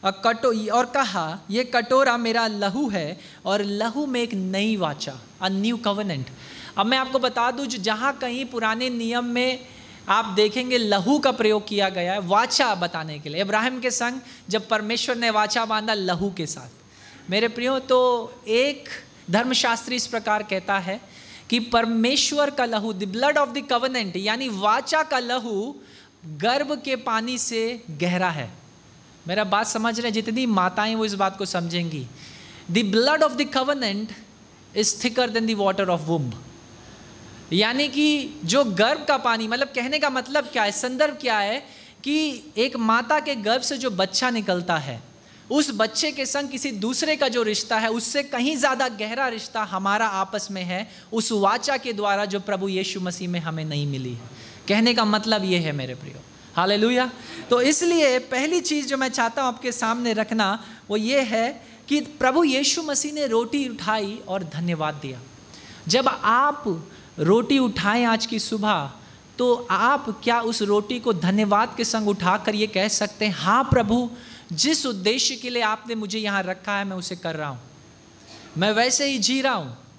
और कहा ये कटोरा मेरा लहू है और लहू में एक नई वाचा, अ न्यू कवेनेंट। अब मैं आपको बता दूं जहाँ कहीं पुराने नियम में आप देखेंगे लहू का प्रयोग किया गया है वाचा बताने के लिए। इब्राहिम के संग जब परमेश्वर ने वाचा बांधा लहू के साथ। मेरे प्रियो, तो एक धर्मशास्त्री इस प्रकार कहता है कि परमेश्वर का लहू, the blood of the covenant, यानी वाचा का लहू गर्भ के पानी से गहरा है। मेरा बात समझ रहे हैं? जितनी माताएं वो इस बात को समझेंगी। The blood of the covenant is thicker than the water of womb. यानी कि जो गर्भ का पानी, मतलब कहने का मतलब क्या है, संदर्भ क्या है कि एक माता के गर्भ से जो बच्चा निकलता है उस बच्चे के संग किसी दूसरे का जो रिश्ता है उससे कहीं ज़्यादा गहरा रिश्ता हमारा आपस में है उस वाचा के द्वारा जो प्रभु यीशु मसीह में हमें नहीं मिली है। कहने का मतलब ये है मेरे प्रियो। हालेलुया। तो इसलिए पहली चीज़ जो मैं चाहता हूँ आपके सामने रखना वो ये है कि प्रभु यीशु मसीह ने रोटी उठाई और धन्यवाद दिया। जब आप रोटी उठाएं आज की सुबह, तो आप क्या उस रोटी को धन्यवाद के संग उठाकर ये कह सकते हैं हाँ प्रभु, जिस उद्देश्य के लिए आपने मुझे यहाँ रखा है मैं उसे कर रहा हूँ, मैं वैसे ही जी रहा हूँ,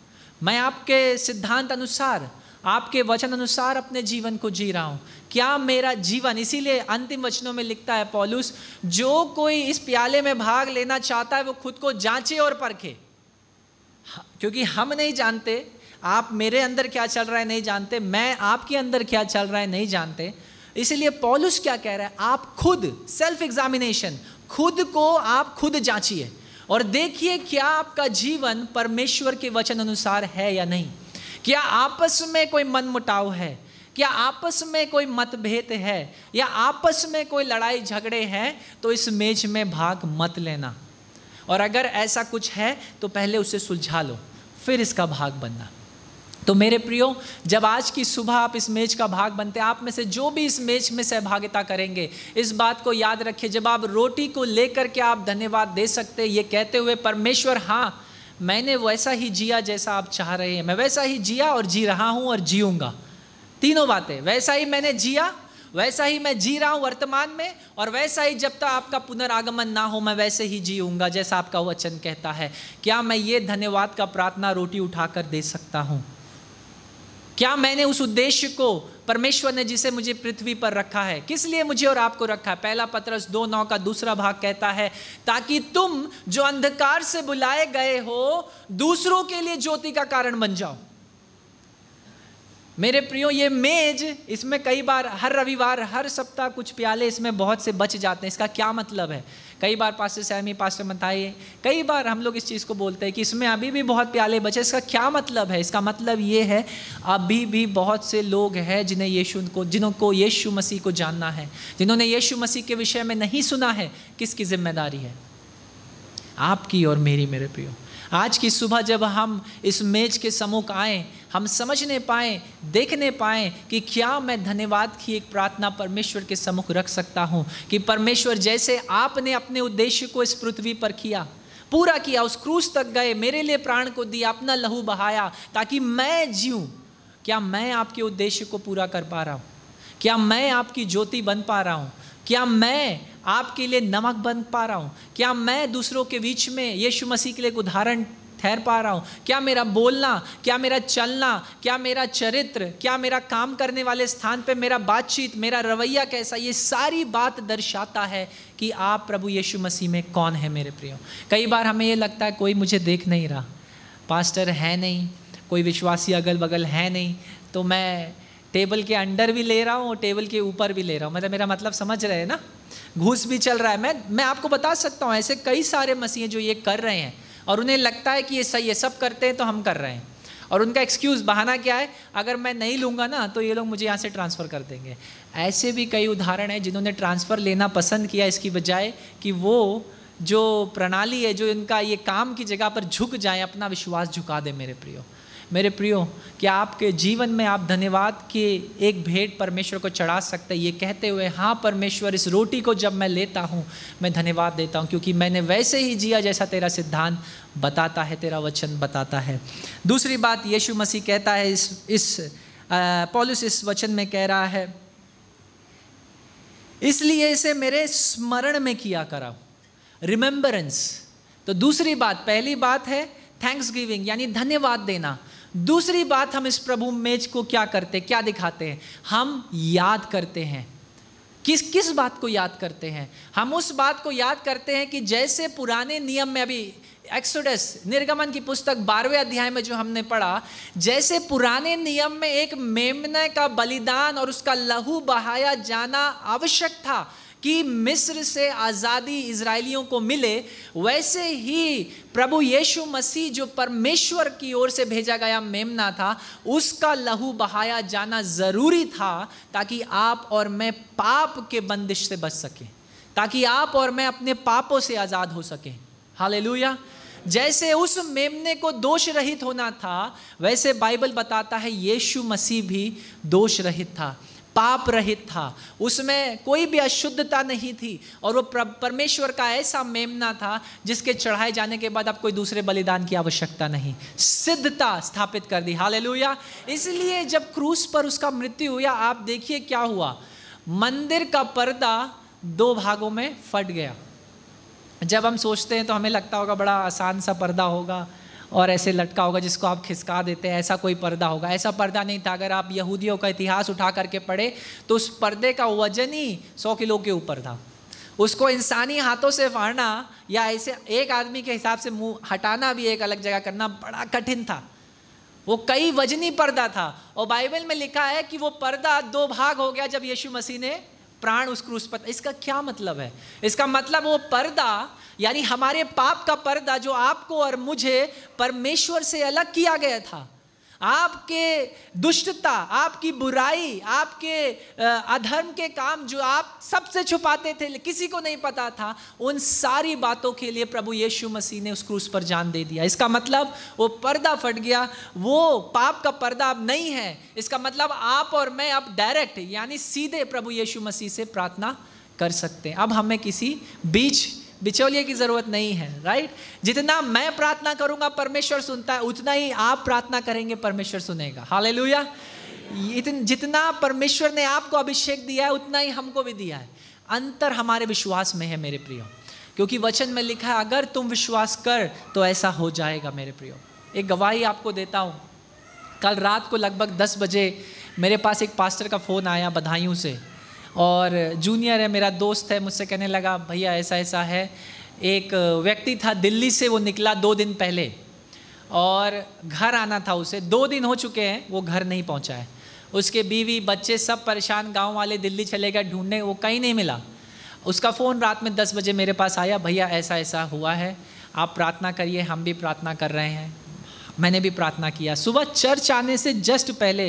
मैं आपके सिद्धांत अनुसार, आपके वचन अनुसार अपने जीवन को जी रहा हूँ? क्या मेरा जीवन, इसीलिए अंतिम वचनों में लिखता है पौलुस, जो कोई इस प्याले में भाग लेना चाहता है वो खुद को जांचे और परखे, क्योंकि हम नहीं जानते, आप मेरे अंदर क्या चल रहा है नहीं जानते, मैं आपके अंदर क्या चल रहा है नहीं जानते। इसलिए पौलुस क्या कह रहा है, आप खुद सेल्फ एग्जामिनेशन, खुद को आप खुद जांचिए और देखिए क्या आपका जीवन परमेश्वर के वचन अनुसार है या नहीं। क्या आपस में कोई मनमुटाव है, क्या आपस में कोई मतभेद है, या आपस में कोई लड़ाई झगड़े हैं, तो इस मेज में भाग मत लेना। और अगर ऐसा कुछ है तो पहले उसे सुलझा लो, फिर इसका भाग बनना। तो मेरे प्रियो, जब आज की सुबह आप इस मेज का भाग बनते हैं, आप में से जो भी इस मेज में सहभागिता करेंगे, इस बात को याद रखिए, जब आप रोटी को लेकर के आप धन्यवाद दे सकते हैं ये कहते हुए, परमेश्वर हाँ मैंने वैसा ही जिया जैसा आप चाह रहे हैं, मैं वैसा ही जिया और जी रहा हूँ और जीऊँगा। तीनों बातें, वैसा ही मैंने जिया, वैसा ही मैं जी रहा हूँ वर्तमान में, और वैसा ही जब तक आपका पुनरागमन ना हो मैं वैसे ही जीऊँगा जैसा आपका वचन कहता है। क्या मैं ये धन्यवाद का प्रार्थना रोटी उठाकर दे सकता हूँ? क्या मैंने उस उद्देश्य को, परमेश्वर ने जिसे मुझे पृथ्वी पर रखा है, किस लिए मुझे और आपको रखा है? पहला पत्रस 2:9 का दूसरा भाग कहता है, ताकि तुम जो अंधकार से बुलाए गए हो दूसरों के लिए ज्योति का कारण बन जाओ। मेरे प्रियो, ये मेज, इसमें कई बार हर रविवार हर सप्ताह कुछ प्याले इसमें बहुत से बच जाते हैं। इसका क्या मतलब है? कई बार पास्टर सैमी, पास्टर मताई, कई बार हम लोग इस चीज़ को बोलते हैं कि इसमें अभी भी बहुत प्याले बचे। इसका क्या मतलब है? इसका मतलब ये है अभी भी बहुत से लोग हैं जिनको यीशु मसीह को जानना है, जिन्होंने यीशु मसीह के विषय में नहीं सुना है। किसकी जिम्मेदारी है? आपकी और मेरी। मेरे प्रियो, आज की सुबह जब हम इस मेज के सम्मुख आए, हम समझने पाएँ, देखने पाएँ कि क्या मैं धन्यवाद की एक प्रार्थना परमेश्वर के सम्मुख रख सकता हूँ कि परमेश्वर, जैसे आपने अपने उद्देश्य को इस पृथ्वी पर किया, पूरा किया, उस क्रूस तक गए, मेरे लिए प्राण को दिया, अपना लहू बहाया ताकि मैं जीऊँ, क्या मैं आपके उद्देश्य को पूरा कर पा रहा हूँ? क्या मैं आपकी ज्योति बन पा रहा हूँ? क्या मैं आपके लिए नमक बन पा रहा हूँ? क्या मैं दूसरों के बीच में यीशु मसीह के लिए एक उदाहरण ठहर पा रहा हूँ? क्या मेरा बोलना, क्या मेरा चलना, क्या मेरा चरित्र, क्या मेरा काम करने वाले स्थान पे मेरा बातचीत, मेरा रवैया कैसा, ये सारी बात दर्शाता है कि आप प्रभु यीशु मसीह में कौन है। मेरे प्रियो, कई बार हमें ये लगता है कोई मुझे देख नहीं रहा, पास्टर है नहीं, कोई विश्वासी अगल बगल है नहीं, तो मैं टेबल के अंडर भी ले रहा हूँ और टेबल के ऊपर भी ले रहा हूँ। मेरा मतलब समझ रहे हैं ना, घूस भी चल रहा है। मैं आपको बता सकता हूँ ऐसे कई सारे मसीह जो ये कर रहे हैं और उन्हें लगता है कि ये सही है, सब करते हैं तो हम कर रहे हैं, और उनका एक्सक्यूज़, बहाना क्या है? अगर मैं नहीं लूँगा ना तो ये लोग मुझे यहाँ से ट्रांसफ़र कर देंगे। ऐसे भी कई उदाहरण हैं जिन्होंने ट्रांसफ़र लेना पसंद किया इसकी बजाय कि वो जो प्रणाली है, जो इनका ये काम की जगह पर झुक जाए, अपना विश्वास झुका दे। मेरे प्रियो, क्या आपके जीवन में आप धन्यवाद की एक भेंट परमेश्वर को चढ़ा सकते हैं ये कहते हुए, हाँ परमेश्वर, इस रोटी को जब मैं लेता हूँ मैं धन्यवाद देता हूँ क्योंकि मैंने वैसे ही जिया जैसा तेरा सिद्धांत बताता है, तेरा वचन बताता है। दूसरी बात यीशु मसीह कहता है, पौलुस इस वचन में कह रहा है, इसलिए इसे मेरे स्मरण में किया करा, रिमेम्बरेंस। तो दूसरी बात, पहली बात है थैंक्स गिविंग यानी धन्यवाद देना। दूसरी बात, हम इस प्रभु मेज को क्या करते, क्या दिखाते हैं? हम याद करते हैं। किस बात को याद करते हैं? हम उस बात को याद करते हैं कि जैसे पुराने नियम में, अभी एक्सोडस, निर्गमन की पुस्तक 12वें अध्याय में जो हमने पढ़ा, जैसे पुराने नियम में एक मेमने का बलिदान और उसका लहू बहाया जाना आवश्यक था कि मिस्र से आज़ादी इजरायलियों को मिले, वैसे ही प्रभु यीशु मसीह जो परमेश्वर की ओर से भेजा गया मेमना था, उसका लहू बहाया जाना ज़रूरी था ताकि आप और मैं पाप के बंदिश से बच सकें, ताकि आप और मैं अपने पापों से आज़ाद हो सकें। हालेलुया। जैसे उस मेमने को दोष रहित होना था, वैसे बाइबल बताता है यीशु मसीह भी दोष रहित था, पाप रहित था, उसमें कोई भी अशुद्धता नहीं थी, और वो परमेश्वर का ऐसा मेमना था जिसके चढ़ाए जाने के बाद अब कोई दूसरे बलिदान की आवश्यकता नहीं, सिद्धता स्थापित कर दी। हालेलुया। इसलिए जब क्रूस पर उसका मृत्यु हुआ, आप देखिए क्या हुआ, मंदिर का पर्दा 2 भागों में फट गया। जब हम सोचते हैं तो हमें लगता होगा बड़ा आसान सा पर्दा होगा और ऐसे लटका होगा जिसको आप खिसका देते हैं, ऐसा कोई पर्दा होगा। ऐसा पर्दा नहीं था। अगर आप यहूदियों का इतिहास उठा करके पढ़े तो उस पर्दे का वजन ही 100 किलो के ऊपर था। उसको इंसानी हाथों से फाड़ना या ऐसे एक आदमी के हिसाब से मुंह हटाना भी एक अलग जगह करना बड़ा कठिन था। वो कई वजनी पर्दा था। और बाइबल में लिखा है कि वो पर्दा 2 भाग हो गया जब यीशु मसीह ने प्राण उस क्रूस पर। इसका क्या मतलब है? इसका मतलब वो पर्दा यानी हमारे पाप का पर्दा जो आपको और मुझे परमेश्वर से अलग किया गया था, आपके दुष्टता, आपकी बुराई, आपके अधर्म के काम जो आप सबसे छुपाते थे, किसी को नहीं पता था, उन सारी बातों के लिए प्रभु यीशु मसीह ने उस क्रूस पर जान दे दिया। इसका मतलब वो पर्दा फट गया, वो पाप का पर्दा अब नहीं है। इसका मतलब आप और मैं अब डायरेक्ट यानी सीधे प्रभु यीशु मसीह से प्रार्थना कर सकते हैं। अब हमें किसी बीच बिचौलिए की जरूरत नहीं है, राइट? जितना मैं प्रार्थना करूंगा परमेश्वर सुनता है, उतना ही आप प्रार्थना करेंगे परमेश्वर सुनेगा। हालेलुया। जितना परमेश्वर ने आपको अभिषेक दिया है उतना ही हमको भी दिया है। अंतर हमारे विश्वास में है मेरे प्रियो, क्योंकि वचन में लिखा है अगर तुम विश्वास कर तो ऐसा हो जाएगा मेरे प्रियो। एक गवाही आपको देता हूँ। कल रात को लगभग 10 बजे मेरे पास एक पास्टर का फ़ोन आया बधाइयों से, और जूनियर है, मेरा दोस्त है, मुझसे कहने लगा भैया ऐसा ऐसा है। एक व्यक्ति था दिल्ली से, वो निकला 2 दिन पहले और घर आना था उसे। 2 दिन हो चुके हैं, वो घर नहीं पहुंचा है। उसके बीवी बच्चे सब परेशान, गांव वाले दिल्ली चले गए ढूंढने, वो कहीं नहीं मिला। उसका फ़ोन रात में 10 बजे मेरे पास आया, भैया ऐसा ऐसा हुआ है, आप प्रार्थना करिए। हम भी प्रार्थना कर रहे हैं, मैंने भी प्रार्थना किया। सुबह चर्च आने से जस्ट पहले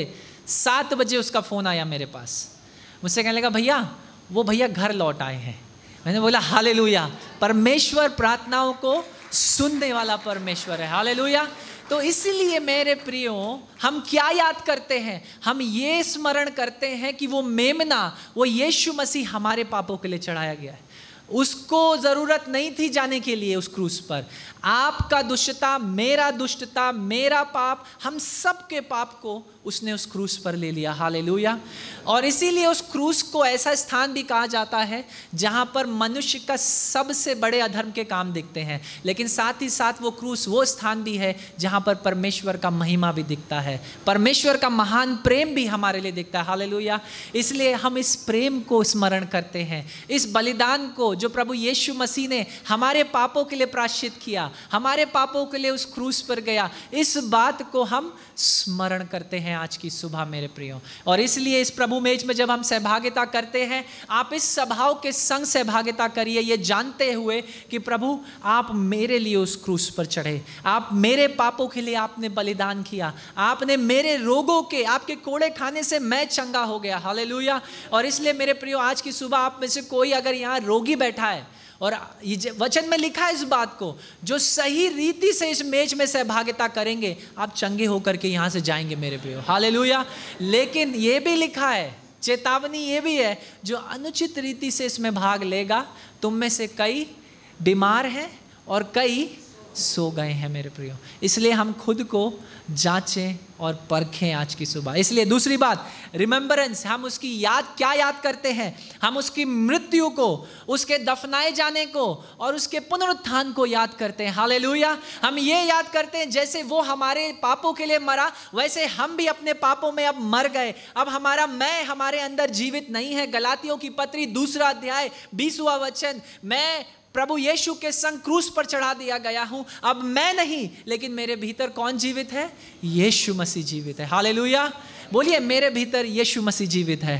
7 बजे उसका फ़ोन आया मेरे पास। मुझसे कहने लगा भैया वो भैया घर लौट आए हैं। मैंने बोला हालेलुया, परमेश्वर प्रार्थनाओं को सुनने वाला परमेश्वर है। हालेलुया। तो इसलिए मेरे प्रियो हम क्या याद करते हैं? हम ये स्मरण करते हैं कि वो मेमना, वो यीशु मसीह हमारे पापों के लिए चढ़ाया गया है। उसको ज़रूरत नहीं थी जाने के लिए उस क्रूस पर। आपका दुष्टता, मेरा दुष्टता, मेरा पाप, हम सब के पाप को उसने उस क्रूस पर ले लिया। हालेलुया। और इसीलिए उस क्रूस को ऐसा स्थान भी कहा जाता है जहाँ पर मनुष्य का सबसे बड़े अधर्म के काम दिखते हैं, लेकिन साथ ही साथ वो क्रूस वो स्थान भी है जहाँ पर परमेश्वर का महिमा भी दिखता है, परमेश्वर का महान प्रेम भी हमारे लिए दिखता है। हालेलुया। इसलिए हम इस प्रेम को स्मरण करते हैं, इस बलिदान को जो प्रभु यीशु मसीह ने हमारे पापों के लिए प्रायश्चित किया, हमारे पापों के लिए उस क्रूस पर गया, इस बात को हम स्मरण करते हैं आज की सुबह मेरे प्रियो। और इसलिए इस प्रभु मेज में जब हम सहभागिता करते हैं, आप इस स्वभाव के संग सहभागिता करिए, ये जानते हुए कि प्रभु आप मेरे लिए उस क्रूस पर चढ़े, आप मेरे पापों के लिए आपने बलिदान किया, आपने मेरे रोगों के, आपके कोड़े खाने से मैं चंगा हो गया। हालेलुया। और इसलिए मेरे प्रियो आज की सुबह आप में से कोई अगर यहाँ रोगी बैठा है, और ये वचन में लिखा है इस बात को, जो सही रीति से इस मेज में सहभागिता करेंगे आप चंगे होकर के यहाँ से जाएंगे मेरे प्रियो। हालेलुया। लेकिन ये भी लिखा है, चेतावनी ये भी है, जो अनुचित रीति से इसमें भाग लेगा, तुम में से कई बीमार हैं और कई सो गए हैं मेरे प्रियो। इसलिए हम खुद को जांचें और परखें आज की सुबह। इसलिए दूसरी बात, रिमेम्बरेंस, हम उसकी याद क्या याद करते हैं? हम उसकी मृत्यु को, उसके दफनाए जाने को और उसके पुनरुत्थान को याद करते हैं। हालेलुया। हम ये याद करते हैं जैसे वो हमारे पापों के लिए मरा, वैसे हम भी अपने पापों में अब मर गए। अब हमारा मैं हमारे अंदर जीवित नहीं है। गलातियों की पत्री 2 अध्याय 20वां वचन, मैं प्रभु यीशु के संग क्रूस पर चढ़ा दिया गया हूं। अब मैं नहीं, लेकिन मेरे भीतर कौन जीवित है? यीशु मसीह जीवित है। हालेलुया। बोलिए मेरे भीतर यीशु मसीह जीवित है।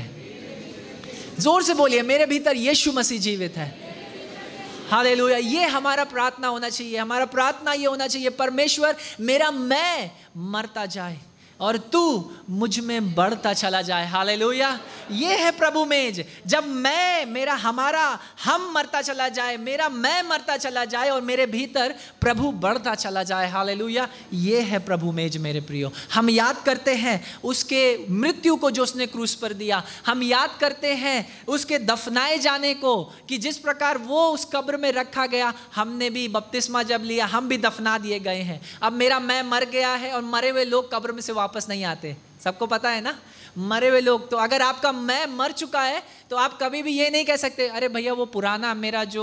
जोर से बोलिए मेरे भीतर यीशु मसीह जीवित है। हालेलुया। ये हमारा प्रार्थना होना चाहिए। हमारा प्रार्थना ये होना चाहिए, परमेश्वर मेरा मैं मरता जाए और तू मुझ में बढ़ता चला जाए। हालेलुया। ये है प्रभु मेज। जब मैं, मेरा, हमारा, हम मरता चला जाए, मेरा मैं मरता चला जाए और मेरे भीतर प्रभु बढ़ता चला जाए। हालेलुया। ये है प्रभु मेज मेरे प्रियो। हम याद करते हैं उसके मृत्यु को जो उसने क्रूस पर दिया। हम याद करते हैं उसके दफनाए जाने को, कि जिस प्रकार वो उस कब्र में रखा गया, हमने भी बपतिस्मा जब लिया हम भी दफना दिए गए हैं। अब मेरा मैं मर गया है और मरे हुए लोग कब्र में से वापस नहीं आते, सबको पता है ना। मरे हुए लोग। तो अगर आपका मैं मर चुका है तो आप कभी भी ये नहीं कह सकते अरे भैया वो पुराना मेरा जो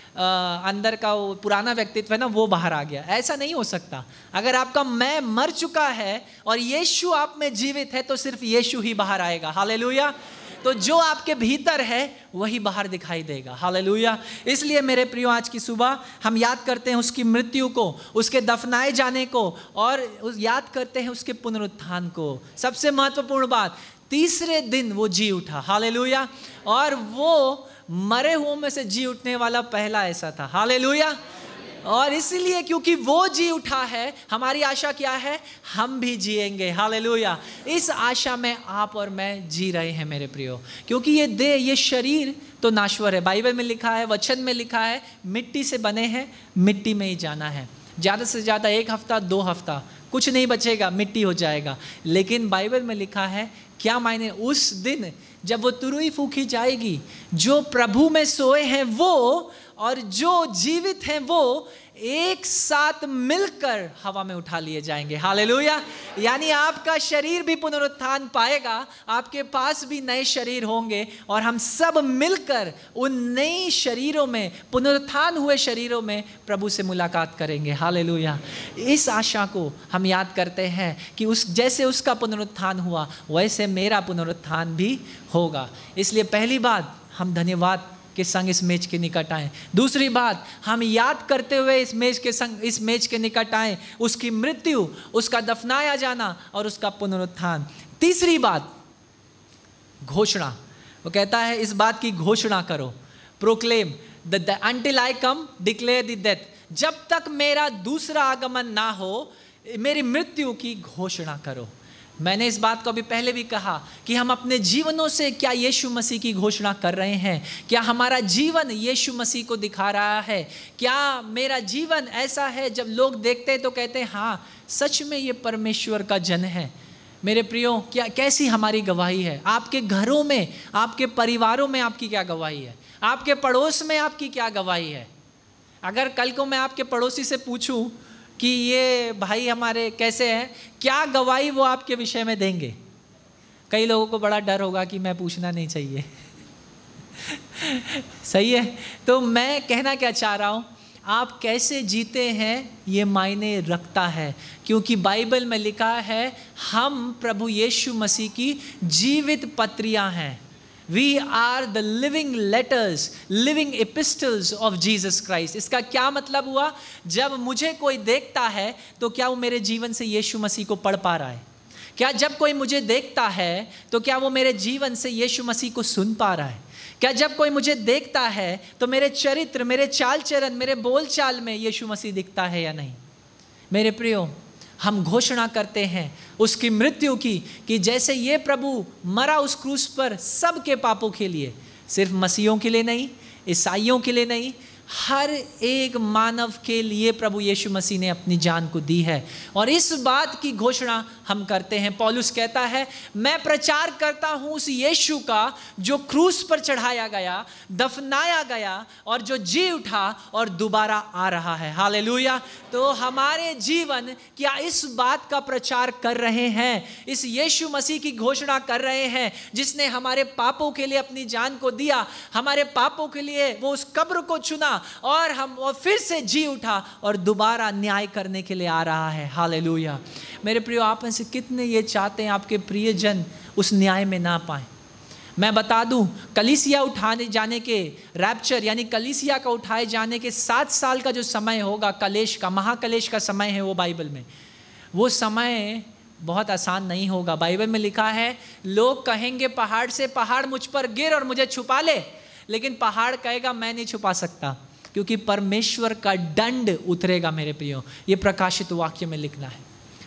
अंदर का वो पुराना व्यक्तित्व है ना वो बाहर आ गया। ऐसा नहीं हो सकता। अगर आपका मैं मर चुका है और यीशु आप में जीवित है तो सिर्फ यीशु ही बाहर आएगा। हालेलुया। तो जो आपके भीतर है वही बाहर दिखाई देगा। हालेलुया। इसलिए मेरे प्रियो आज की सुबह हम याद करते हैं उसकी मृत्यु को, उसके दफनाए जाने को, और याद करते हैं उसके पुनरुत्थान को। सबसे महत्वपूर्ण बात, तीसरे दिन वो जी उठा। हालेलुया। और वो मरे हुओं में से जी उठने वाला पहला ऐसा था। हालेलुया। और इसलिए क्योंकि वो जी उठा है, हमारी आशा क्या है? हम भी जिएंगे। हालेलुया। इस आशा में आप और मैं जी रहे हैं मेरे प्रियो, क्योंकि ये देह, ये शरीर तो नाश्वर है। बाइबल में लिखा है, वचन में लिखा है, मिट्टी से बने हैं, मिट्टी में ही जाना है। ज़्यादा से ज़्यादा 1 हफ्ता 2 हफ्ता कुछ नहीं बचेगा, मिट्टी हो जाएगा। लेकिन बाइबल में लिखा है क्या मायने? उस दिन जब वो तुरही फूंकी जाएगी, जो प्रभु में सोए हैं वो और जो जीवित हैं वो एक साथ मिलकर हवा में उठा लिए जाएंगे। हालेलुया। यानी आपका शरीर भी पुनरुत्थान पाएगा, आपके पास भी नए शरीर होंगे और हम सब मिलकर उन नए शरीरों में, पुनरुत्थान हुए शरीरों में प्रभु से मुलाकात करेंगे। हालेलुया। इस आशा को हम याद करते हैं कि उस जैसे उसका पुनरुत्थान हुआ वैसे मेरा पुनरुत्थान भी होगा। इसलिए पहली बात, हम धन्यवाद के संग इस मेज के निकट आए। दूसरी बात, हम याद करते हुए इस मेज के निकट आए उसकी मृत्यु, उसका दफनाया जाना और उसका पुनरुत्थान। तीसरी बात, घोषणा। वो कहता है इस बात की घोषणा करो, proclaim the until I come declare the death. जब तक मेरा दूसरा आगमन ना हो, मेरी मृत्यु की घोषणा करो। मैंने इस बात को अभी पहले भी कहा कि हम अपने जीवनों से क्या यीशु मसीह की घोषणा कर रहे हैं? क्या हमारा जीवन यीशु मसीह को दिखा रहा है? क्या मेरा जीवन ऐसा है जब लोग देखते हैं तो कहते हैं हाँ सच में ये परमेश्वर का जन है? मेरे प्रियो, क्या कैसी हमारी गवाही है? आपके घरों में, आपके परिवारों में आपकी क्या गवाही है? आपके पड़ोस में आपकी क्या गवाही है? अगर कल को मैं आपके पड़ोसी से पूछूं कि ये भाई हमारे कैसे हैं, क्या गवाही वो आपके विषय में देंगे? कई लोगों को बड़ा डर होगा कि मैं पूछना नहीं चाहिए। सही है। तो मैं कहना क्या चाह रहा हूँ, आप कैसे जीते हैं ये मायने रखता है, क्योंकि बाइबल में लिखा है हम प्रभु यीशु मसीह की जीवित पत्रियां हैं। We are the living letters, living epistles of Jesus Christ. इसका क्या मतलब हुआ? जब मुझे कोई देखता है तो क्या वो मेरे जीवन से यीशु मसीह को पढ़ पा रहा है? क्या जब कोई मुझे देखता है तो क्या वो मेरे जीवन से यीशु मसीह को सुन पा रहा है? क्या जब कोई मुझे देखता है तो मेरे चरित्र, मेरे चाल चलन, मेरे बोल चाल में यीशु मसीह दिखता है या नहीं? मेरे प्रियो, हम घोषणा करते हैं उसकी मृत्यु की, कि जैसे ये प्रभु मरा उस क्रूस पर सबके पापों के लिए, सिर्फ मसीहों के लिए नहीं, ईसाइयों के लिए नहीं, हर एक मानव के लिए प्रभु यीशु मसीह ने अपनी जान को दी है। और इस बात की घोषणा हम करते हैं। पौलुस कहता है मैं प्रचार करता हूँ उस यीशु का जो क्रूस पर चढ़ाया गया, दफनाया गया और जो जी उठा और दोबारा आ रहा है। हालेलुया। तो हमारे जीवन क्या इस बात का प्रचार कर रहे हैं? इस यीशु मसीह की घोषणा कर रहे हैं जिसने हमारे पापों के लिए अपनी जान को दिया, हमारे पापों के लिए वो उस कब्र को चुना और फिर से जी उठा और दोबारा न्याय करने के लिए आ रहा है। हालेलुया। मेरे प्रियो, आप में से कितने ये चाहते हैं आपके प्रियजन उस न्याय में ना पाए? मैं बता दूं, कलीसिया उठाने जाने के, रैप्चर यानी कलीसिया का उठाए जाने के 7 साल का जो समय होगा, कलेश का, महाकलेश का समय है वो बाइबल में, वो समय बहुत आसान नहीं होगा। बाइबल में लिखा है लोग कहेंगे पहाड़ से, पहाड़ मुझ पर गिर और मुझे छुपा ले, लेकिन पहाड़ कहेगा मैं नहीं छुपा सकता, क्योंकि परमेश्वर का दंड उतरेगा। मेरे प्रियो, ये प्रकाशित वाक्य में लिखना है।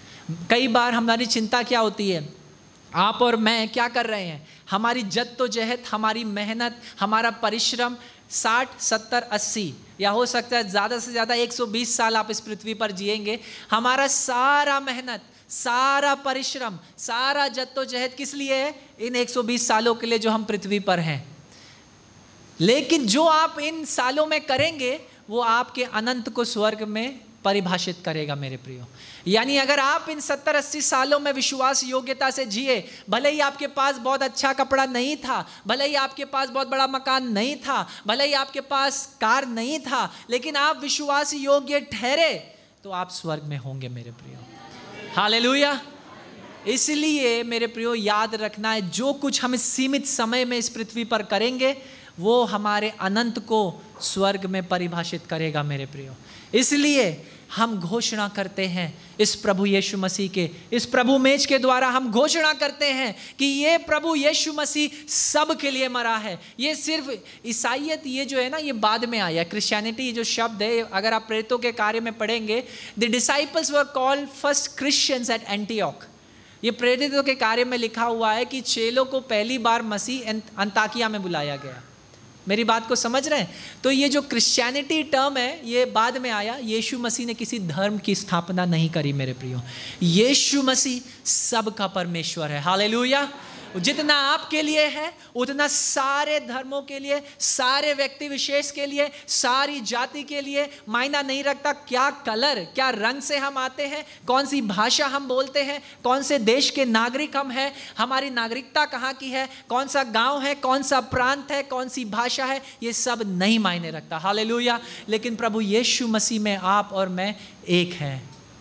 कई बार हमारी चिंता क्या होती है, आप और मैं क्या कर रहे हैं? हमारी जद्दोजहद, हमारी मेहनत, हमारा परिश्रम 60, 70, 80 या हो सकता है ज़्यादा से ज़्यादा 120 साल आप इस पृथ्वी पर जिएंगे। हमारा सारा मेहनत, सारा परिश्रम, सारा जद्दोजहद किस लिए है? इन 120 सालों के लिए जो हम पृथ्वी पर हैं। लेकिन जो आप इन सालों में करेंगे वो आपके अनंत को स्वर्ग में परिभाषित करेगा मेरे प्रियो। यानी अगर आप इन 70-80 सालों में विश्वास योग्यता से जिए, भले ही आपके पास बहुत अच्छा कपड़ा नहीं था, भले ही आपके पास बहुत बड़ा मकान नहीं था, भले ही आपके पास कार नहीं था, लेकिन आप विश्वास योग्य ठहरे तो आप स्वर्ग में होंगे मेरे प्रियो। हालेलुया। इसलिए मेरे प्रियो याद रखना है, जो कुछ हम इस सीमित समय में इस पृथ्वी पर करेंगे वो हमारे अनंत को स्वर्ग में परिभाषित करेगा मेरे प्रियो। इसलिए हम घोषणा करते हैं इस प्रभु यीशु मसीह के, इस प्रभु मेज के द्वारा हम घोषणा करते हैं कि ये प्रभु यीशु मसीह सब के लिए मरा है। ये सिर्फ ईसाइयत ये जो है ना, ये बाद में आया। क्रिश्चियनिटी जो शब्द है, अगर आप प्रेरितों के कार्य में पढ़ेंगे, the disciples were called first Christians at Antioch. ये प्रेरितों के कार्य में लिखा हुआ है कि चेलों को पहली बार मसीह अंताकिया में बुलाया गया। मेरी बात को समझ रहे हैं? तो ये जो क्रिश्चियनिटी टर्म है ये बाद में आया। यीशु मसीह ने किसी धर्म की स्थापना नहीं करी मेरे प्रियो। यीशु मसीह सबका परमेश्वर है। हालेलुया। जितना आपके लिए है उतना सारे धर्मों के लिए, सारे व्यक्ति विशेष के लिए, सारी जाति के लिए। मायना नहीं रखता क्या कलर, क्या रंग से हम आते हैं, कौन सी भाषा हम बोलते हैं, कौन से देश के नागरिक हम हैं, हमारी नागरिकता कहाँ की है, कौन सा गांव है, कौन सा प्रांत है, कौन सी भाषा है, ये सब नहीं मायने रखता। हालेलुया। लेकिन प्रभु यीशु मसीह में आप और मैं एक हैं।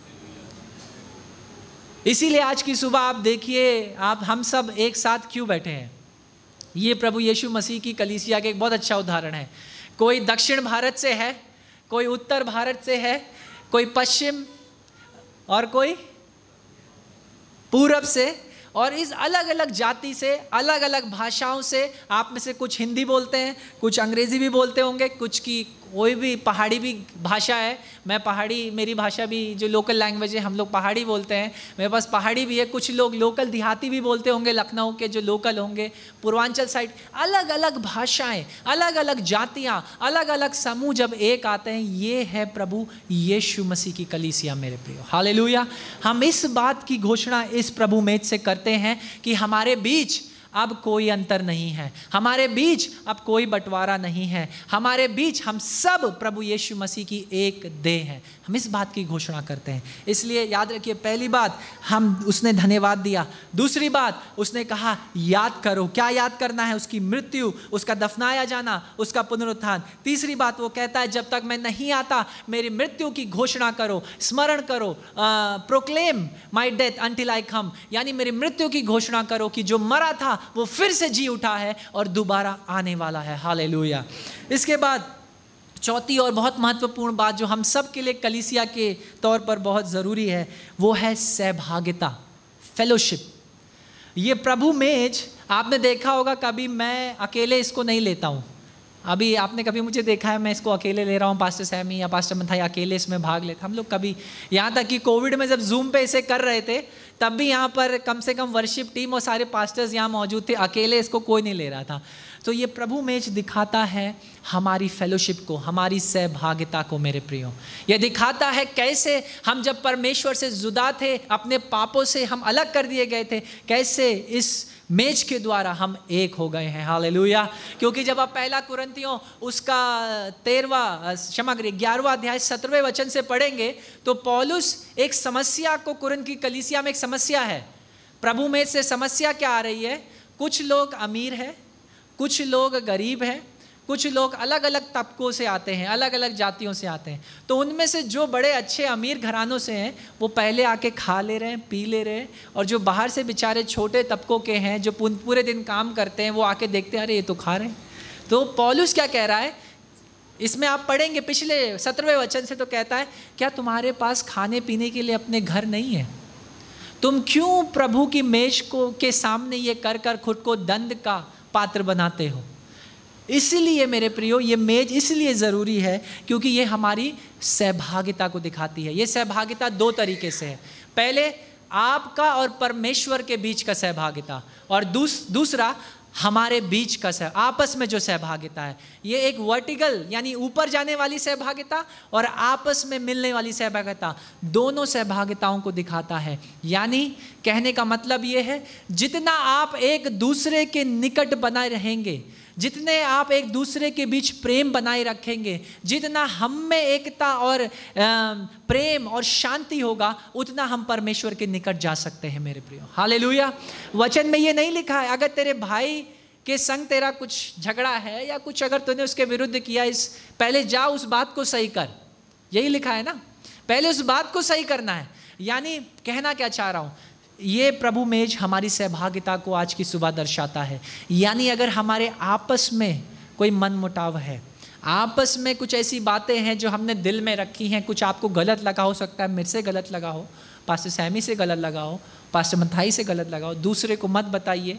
इसीलिए आज की सुबह आप देखिए, आप हम सब एक साथ क्यों बैठे हैं। ये प्रभु यीशु मसीह की कलीसिया के एक बहुत अच्छा उदाहरण है। कोई दक्षिण भारत से है, कोई उत्तर भारत से है, कोई पश्चिम और कोई पूरब से, और इस अलग अलग जाति से, अलग अलग भाषाओं से, आप में से कुछ हिंदी बोलते हैं, कुछ अंग्रेज़ी भी बोलते होंगे, कुछ की कोई भी पहाड़ी भी भाषा है। मैं पहाड़ी, मेरी भाषा भी जो लोकल लैंग्वेज है, हम लोग पहाड़ी बोलते हैं, मेरे पास पहाड़ी भी है। कुछ लोग लोकल देहाती भी बोलते होंगे, लखनऊ के जो लोकल होंगे, पूर्वांचल साइड। अलग अलग भाषाएं, अलग अलग जातियां, अलग अलग समूह जब एक आते हैं, ये है प्रभु यीशु मसीह की कलीसिया मेरे प्रियो। हालेलुया। हम इस बात की घोषणा इस प्रभु मेज से करते हैं कि हमारे बीच अब कोई अंतर नहीं है, हमारे बीच अब कोई बंटवारा नहीं है, हमारे बीच हम सब प्रभु यीशु मसीह की एक देह हैं। हम इस बात की घोषणा करते हैं। इसलिए याद रखिए, पहली बात हम उसने धन्यवाद दिया, दूसरी बात उसने कहा याद करो। क्या याद करना है? उसकी मृत्यु, उसका दफनाया जाना, उसका पुनरुत्थान। तीसरी बात वो कहता है जब तक मैं नहीं आता मेरी मृत्यु की घोषणा करो, स्मरण करो, proclaim my death until I come. यानी मेरी मृत्यु की घोषणा करो कि जो मरा था वो फिर से जी उठा है और दोबारा आने वाला है। हालेलुया। इसके बाद चौथी और बहुत महत्वपूर्ण बात जो हम सब के लिए कलीसिया के तौर पर बहुत ज़रूरी है, वो है सहभागिता, फेलोशिप। ये प्रभु मेज आपने देखा होगा, कभी मैं अकेले इसको नहीं लेता हूँ। अभी आपने कभी मुझे देखा है मैं इसको अकेले ले रहा हूँ, पास्टर सैमी या पास्टर मंथाई अकेले इसमें भाग लेते। हम लोग कभी, यहाँ तक कि कोविड में जब जूम पे इसे कर रहे थे तब भी यहाँ पर कम से कम वर्शिप टीम और सारे पास्टर्स यहाँ मौजूद थे, अकेले इसको कोई नहीं ले रहा था। तो ये प्रभु मेज दिखाता है हमारी फेलोशिप को, हमारी सहभागिता को मेरे प्रियो। ये दिखाता है कैसे हम जब परमेश्वर से जुदा थे, अपने पापों से हम अलग कर दिए गए थे, कैसे इस मेज के द्वारा हम एक हो गए हैं। हालेलुया। क्योंकि जब आप पहला कुरिन्थियों उसका 11वां अध्याय 17वें वचन से पढ़ेंगे तो पौलुस एक समस्या को, कुरिन्थ की कलीसिया में एक समस्या है, प्रभु मेज से समस्या क्या आ रही है? कुछ लोग अमीर हैं, कुछ लोग गरीब हैं, कुछ लोग अलग अलग तबकों से आते हैं, अलग अलग जातियों से आते हैं। तो उनमें से जो बड़े अच्छे अमीर घरानों से हैं वो पहले आके खा ले रहे हैं, पी ले रहे हैं, और जो बाहर से बेचारे छोटे तबकों के हैं जो पूरे दिन काम करते हैं वो आके देखते हैं अरे ये तो खा रहे हैं। तो पौलुस क्या कह रहा है इसमें, आप पढ़ेंगे पिछले 17वें वचन से, तो कहता है क्या तुम्हारे पास खाने पीने के लिए अपने घर नहीं है? तुम क्यों प्रभु की मेज को के सामने ये कर कर खुद को दंड का पात्र बनाते हो? इसलिए मेरे प्रियो ये मेज इसलिए ज़रूरी है क्योंकि ये हमारी सहभागिता को दिखाती है। ये सहभागिता दो तरीके से है। पहले आपका और परमेश्वर के बीच का सहभागिता, और दूसरा हमारे बीच का आपस में जो सहभागिता है। ये एक वर्टिकल यानी ऊपर जाने वाली सहभागिता और आपस में मिलने वाली सहभागिता, दोनों सहभागिताओं को दिखाता है। यानी कहने का मतलब ये है जितना आप एक दूसरे के निकट बने रहेंगे, जितने आप एक दूसरे के बीच प्रेम बनाए रखेंगे, जितना हम में एकता और प्रेम और शांति होगा, उतना हम परमेश्वर के निकट जा सकते हैं मेरे प्रियो। हालेलुया। वचन में ये नहीं लिखा है अगर तेरे भाई के संग तेरा कुछ झगड़ा है या कुछ अगर तूने उसके विरुद्ध किया, पहले जा उस बात को सही कर। यही लिखा है ना, पहले उस बात को सही करना है। यानी कहना क्या चाह रहा हूँ, ये प्रभु मेज हमारी सहभागिता को आज की सुबह दर्शाता है। यानी अगर हमारे आपस में कोई मनमुटाव है, आपस में कुछ ऐसी बातें हैं जो हमने दिल में रखी हैं, कुछ आपको गलत लगा हो सकता है, मेरे से गलत लगा हो, पास्टर सैमी से गलत लगा हो, पास्टर मथाई से गलत लगा हो, दूसरे को मत बताइए,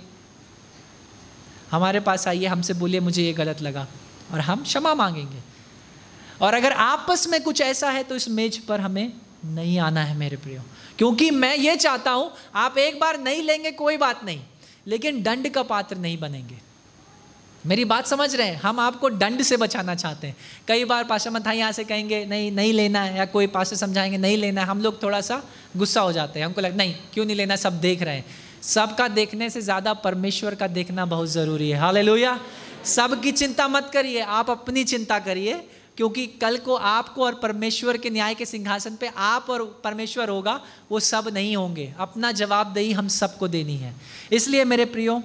हमारे पास आइए, हमसे बोलिए मुझे ये गलत लगा, और हम क्षमा मांगेंगे। और अगर आपस में कुछ ऐसा है तो इस मेज पर हमें नहीं आना है मेरे प्रियो, क्योंकि मैं ये चाहता हूं, आप एक बार नहीं लेंगे कोई बात नहीं, लेकिन दंड का पात्र नहीं बनेंगे। मेरी बात समझ रहे हैं? हम आपको दंड से बचाना चाहते हैं। कई बार पास्टर मथाई यहाँ से कहेंगे नहीं लेना है, या कोई पास्टर समझाएंगे नहीं लेना है, हम लोग थोड़ा सा गुस्सा हो जाते हैं, हमको लगता नहीं क्यों नहीं लेना, सब देख रहे हैं। सबका देखने से ज़्यादा परमेश्वर का देखना बहुत ज़रूरी है। हालेलुया। सबकी चिंता मत करिए, आप अपनी चिंता करिए, क्योंकि कल को आपको और परमेश्वर के न्याय के सिंहासन पे आप और परमेश्वर होगा, वो सब नहीं होंगे। अपना जवाबदेही हम सबको देनी है। इसलिए मेरे प्रियो,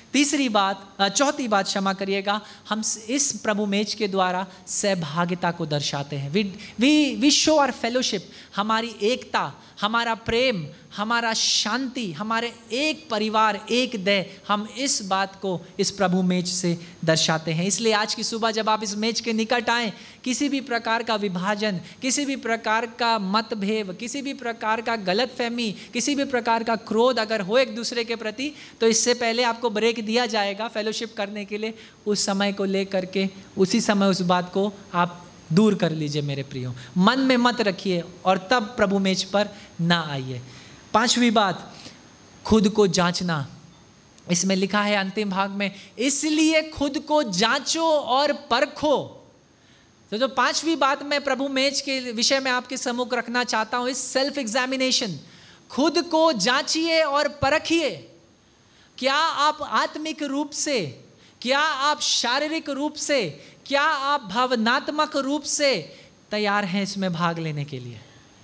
चौथी बात क्षमा करिएगा, हम इस प्रभु मेज के द्वारा सहभागिता को दर्शाते हैं। वी शो आवर फेलोशिप, हमारी एकता, हमारा प्रेम, हमारा शांति, हमारे एक परिवार, एक देह, हम इस बात को इस प्रभु मेज से दर्शाते हैं। इसलिए आज की सुबह जब आप इस मेज के निकट आएँ, किसी भी प्रकार का विभाजन, किसी भी प्रकार का मतभेद, किसी भी प्रकार का गलतफहमी, किसी भी प्रकार का क्रोध अगर हो एक दूसरे के प्रति, तो इससे पहले आपको ब्रेक दिया जाएगा फेलोशिप करने के लिए। उस समय को लेकर के उसी समय उस बात को आप दूर कर लीजिए मेरे प्रियो, मन में मत रखिए और तब प्रभु मेज पर ना आइए। पांचवी बात, खुद को जांचना। इसमें लिखा है अंतिम भाग में, इसलिए खुद को जांचो और परखो। तो जो पांचवी बात मैं प्रभु मेज के विषय में आपके सम्मुख रखना चाहता हूं, इस सेल्फ एग्जामिनेशन। खुद को जांचिए और परखिए, क्या आप आत्मिक रूप से, क्या आप शारीरिक रूप से, क्या आप भावनात्मक रूप से तैयार हैं इसमें भाग लेने के लिए?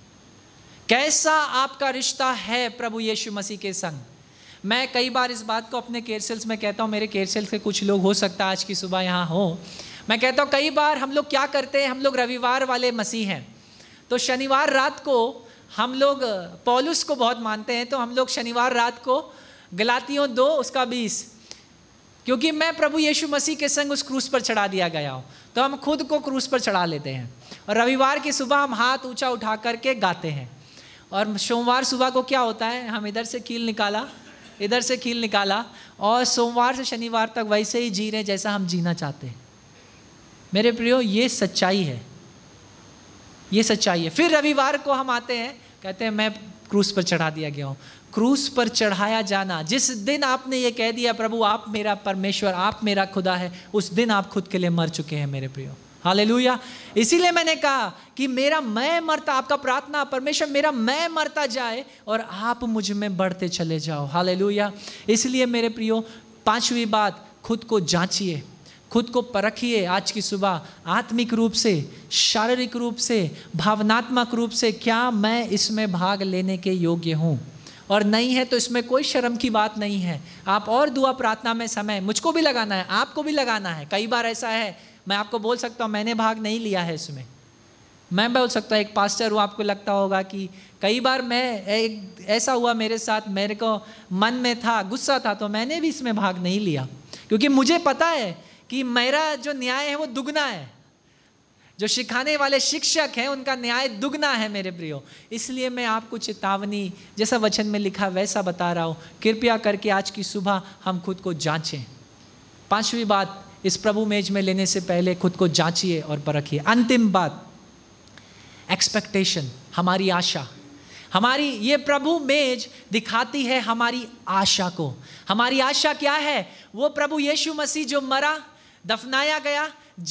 कैसा आपका रिश्ता है प्रभु यीशु मसीह के संग? मैं कई बार इस बात को अपने केयरसेल्स में कहता हूँ, मेरे केयरसेल्स के कुछ लोग हो सकता है आज की सुबह यहाँ हो। मैं कहता हूँ कई बार हम लोग क्या करते हैं, हम लोग रविवार वाले मसीह हैं, तो शनिवार रात को हम लोग पौलुस को बहुत मानते हैं, तो हम लोग शनिवार रात को गलातियों 2:20, क्योंकि मैं प्रभु यीशु मसीह के संग उस क्रूस पर चढ़ा दिया गया हूँ, तो हम खुद को क्रूस पर चढ़ा लेते हैं। और रविवार की सुबह हम हाथ ऊंचा उठा करके गाते हैं। और सोमवार सुबह को क्या होता है, हम इधर से कील निकाला, इधर से कील निकाला, और सोमवार से शनिवार तक वैसे ही जी रहे जैसा हम जीना चाहते हैं। मेरे प्रियो, ये सच्चाई है, ये सच्चाई है। फिर रविवार को हम आते हैं, कहते हैं मैं क्रूस पर चढ़ा दिया गया हूँ। क्रूस पर चढ़ाया जाना, जिस दिन आपने ये कह दिया प्रभु आप मेरा परमेश्वर, आप मेरा खुदा है, उस दिन आप खुद के लिए मर चुके हैं मेरे प्रियो। हालेलुया। इसीलिए मैंने कहा कि मेरा मैं मरता, आपका प्रार्थना परमेश्वर मेरा मैं मरता जाए और आप मुझ में बढ़ते चले जाओ। हालेलुया। इसलिए मेरे प्रियो, पांचवी बात, खुद को जांचिए, खुद को परखिए। आज की सुबह आत्मिक रूप से, शारीरिक रूप से, भावनात्मक रूप से क्या मैं इसमें भाग लेने के योग्य हूँ? और नहीं है तो इसमें कोई शर्म की बात नहीं है। आप और दुआ प्रार्थना में समय मुझको भी लगाना है, आपको भी लगाना है। कई बार ऐसा है, मैं आपको बोल सकता हूँ मैंने भाग नहीं लिया है इसमें, मैं बोल सकता हूँ एक पास्टर हूँ, आपको लगता होगा कि कई बार ऐसा हुआ मेरे साथ, मेरे को मन में था, गुस्सा था, तो मैंने भी इसमें भाग नहीं लिया, क्योंकि मुझे पता है कि मेरा जो न्याय है वो दुगना है, जो सिखाने वाले शिक्षक हैं उनका न्याय दुगना है मेरे प्रियो। इसलिए मैं आपको चेतावनी, जैसा वचन में लिखा वैसा बता रहा हूँ, कृपया करके आज की सुबह हम खुद को जांचें। पांचवी बात, इस प्रभु मेज में लेने से पहले खुद को जांचिए और परखिए। अंतिम बात, एक्सपेक्टेशन, हमारी आशा। हमारी ये प्रभु मेज दिखाती है हमारी आशा को। हमारी आशा क्या है? वो प्रभु यीशु मसीह जो मरा, दफनाया गया,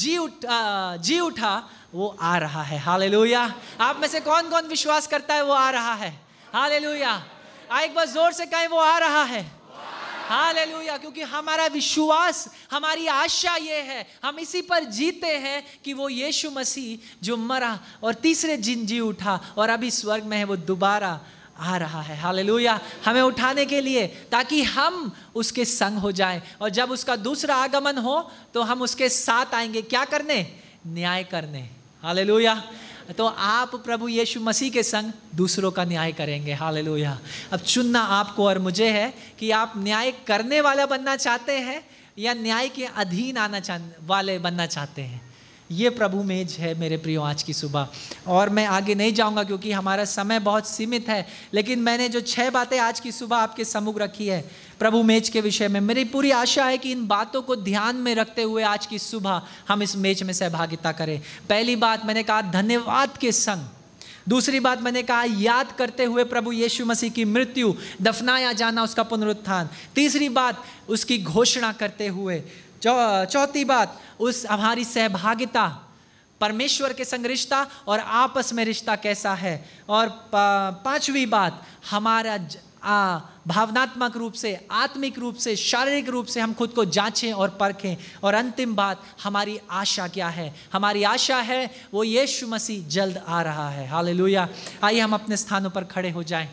जी उठा, वो आ रहा है। हालेलुया। आप में से कौन कौन विश्वास करता है वो आ रहा है? हालेलुया। एक बार जोर से कहें वो आ रहा है, हालेलुया, क्योंकि हमारा विश्वास, हमारी आशा ये है, हम इसी पर जीते हैं कि वो यीशु मसीह जो मरा और तीसरे दिन जी उठा और अभी स्वर्ग में है, वो दोबारा आ रहा है। हालेलुया, हमें उठाने के लिए, ताकि हम उसके संग हो जाएं, और जब उसका दूसरा आगमन हो तो हम उसके साथ आएंगे। क्या करने? न्याय करने। हालेलुया, तो आप प्रभु यीशु मसीह के संग दूसरों का न्याय करेंगे। हालेलुया, अब चुनना आपको और मुझे है कि आप न्याय करने वाला बनना चाहते हैं या न्याय के अधीन आना वाले बनना चाहते हैं। ये प्रभु मेज है मेरे प्रियो आज की सुबह। और मैं आगे नहीं जाऊंगा क्योंकि हमारा समय बहुत सीमित है, लेकिन मैंने जो 6 बातें आज की सुबह आपके सम्मुख रखी है प्रभु मेज के विषय में, मेरी पूरी आशा है कि इन बातों को ध्यान में रखते हुए आज की सुबह हम इस मेज में सहभागिता करें। पहली बात मैंने कहा धन्यवाद के संग। दूसरी बात मैंने कहा याद करते हुए प्रभु यीशु मसीह की मृत्यु, दफनाया जाना, उसका पुनरुत्थान। तीसरी बात उसकी घोषणा करते हुए। चौथी बात उस हमारी सहभागिता, परमेश्वर के संग रिश्ता और आपस में रिश्ता कैसा है। और 5वीं बात हमारा भावनात्मक रूप से, आत्मिक रूप से, शारीरिक रूप से हम खुद को जांचें और परखें। और अंतिम बात हमारी आशा क्या है। हमारी आशा है वो यीशु मसीह जल्द आ रहा है। हालेलुया, आइए हम अपने स्थानों पर खड़े हो जाएं।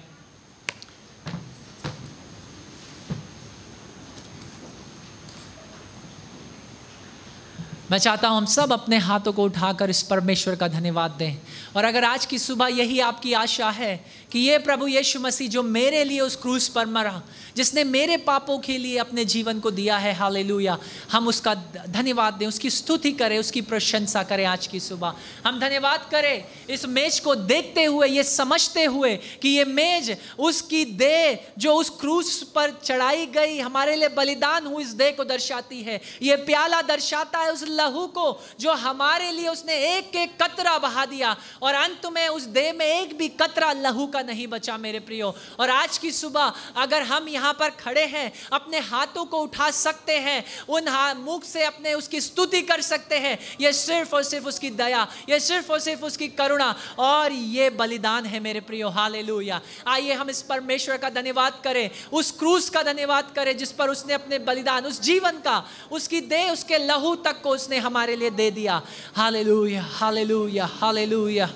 मैं चाहता हूं हम सब अपने हाथों को उठाकर इस परमेश्वर का धन्यवाद दें। और अगर आज की सुबह यही आपकी आशा है कि ये प्रभु यीशु मसीह जो मेरे लिए उस क्रूस पर मरा, जिसने मेरे पापों के लिए अपने जीवन को दिया है, हालेलुया, हम उसका धन्यवाद दें, उसकी स्तुति करें, उसकी प्रशंसा करें। आज की सुबह हम धन्यवाद करें इस मेज को देखते हुए, ये समझते हुए कि ये मेज उसकी देह जो उस क्रूस पर चढ़ाई गई, हमारे लिए बलिदान हुई, इस देह को दर्शाती है। ये प्याला दर्शाता है उस लहू को जो हमारे लिए उसने एक एक कतरा बहा दिया, और अंत में उस देह में एक भी कतरा लहू का नहीं बचा मेरे प्रियो। और आज की सुबह अगर हम यहाँ पर खड़े हैं, अपने हाथों को उठा सकते हैं, उन मुख से अपने उसकी स्तुति कर सकते हैं, ये सिर्फ और सिर्फ उसकी दया, ये सिर्फ और सिर्फ उसकी करुणा और ये बलिदान है मेरे प्रियो। हालेलुया, आइए हम इस परमेश्वर का धन्यवाद करें, उस क्रूस का धन्यवाद करें जिस पर उसने अपने बलिदान, उस जीवन का, उसकी देह, उसके लहू तक को उसने हमारे लिए दे दिया। Hallelujah, hallelujah, hallelujah,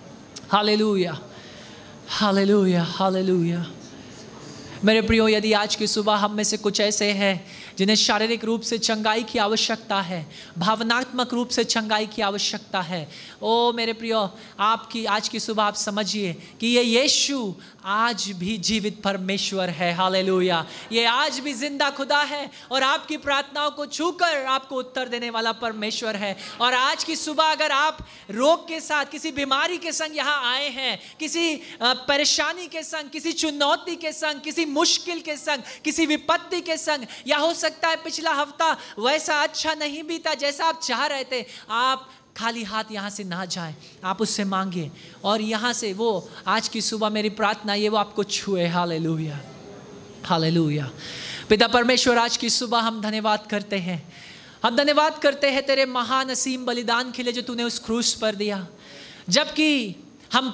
hallelujah, hallelujah, hallelujah. मेरे प्रियो, यदि आज की सुबह हम में से कुछ ऐसे हैं जिन्हें शारीरिक रूप से चंगाई की आवश्यकता है, भावनात्मक रूप से चंगाई की आवश्यकता है, ओ मेरे प्रियो, आपकी आज की सुबह आप समझिए कि ये यीशु आज भी जीवित परमेश्वर है। हालेलुया, ये आज भी जिंदा खुदा है और आपकी प्रार्थनाओं को छूकर आपको उत्तर देने वाला परमेश्वर है। और आज की सुबह अगर आप रोग के साथ, किसी बीमारी के संग यहाँ आए हैं, किसी परेशानी के संग, किसी चुनौती के संग, किसी मुश्किल के संग, किसी विपत्ति के संग, या हो सकता है पिछला हफ्ता वैसा अच्छा नहीं बीता जैसा आप चाह रहे थे, आप खाली हाथ यहाँ से ना जाएं, आप उससे मांगिए और यहाँ से वो आज की सुबह मेरी प्रार्थना ये वो आपको छुए। Hallelujah, hallelujah. पिता परमेश्वर, आज की सुबह हम धन्यवाद करते हैं, हम धन्यवाद करते हैं तेरे महान असीम बलिदान के लिए जो तूने उस क्रूस पर दिया। जबकि हम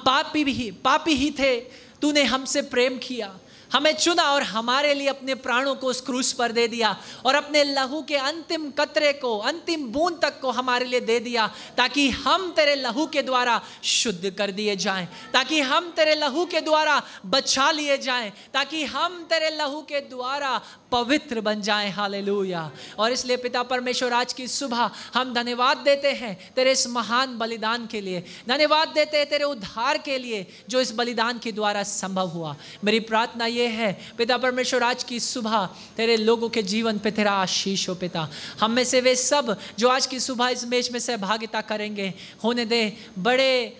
पापी ही थे, तूने हमसे प्रेम किया, हमें चुना और हमारे लिए अपने प्राणों को उस क्रूस पर दे दिया और अपने लहू के अंतिम कतरे को, अंतिम बूंद तक को हमारे लिए दे दिया, ताकि हम तेरे लहू के द्वारा शुद्ध कर दिए जाएं, ताकि हम तेरे लहू के द्वारा बचा लिए जाएं, ताकि हम तेरे लहू के द्वारा पवित्र बन जाएं। हालेलुया। और इसलिए पिता परमेश्वर, आज की सुबह हम धन्यवाद देते हैं तेरे इस महान बलिदान के लिए, धन्यवाद देते हैं तेरे उद्धार के लिए जो इस बलिदान के द्वारा संभव हुआ। मेरी प्रार्थना ये है पिता परमेश्वर, आज की सुबह तेरे लोगों के जीवन पे तेरा आशीष हो। पिता, हम में से वे सब जो आज की सुबह इस मेज में सहभागिता करेंगे, होने दे बड़े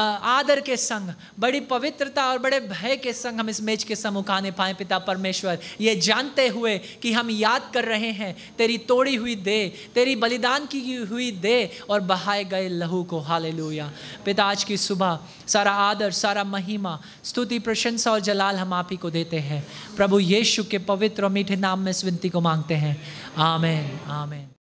आदर के संग, बड़ी पवित्रता और बड़े भय के संग हम इस मेज के सम्मुख आने पाए पिता परमेश्वर, ये जानते हुए कि हम याद कर रहे हैं तेरी तोड़ी हुई देह, तेरी बलिदान की हुई देह और बहाए गए लहू को। हालेलुया। पिता, आज की सुबह सारा आदर, सारा महिमा, स्तुति, प्रशंसा और जलाल हम आप ही को देते हैं। प्रभु यीशु के पवित्र और मीठे नाम में इस विनती को मांगते हैं। आमीन, आमीन।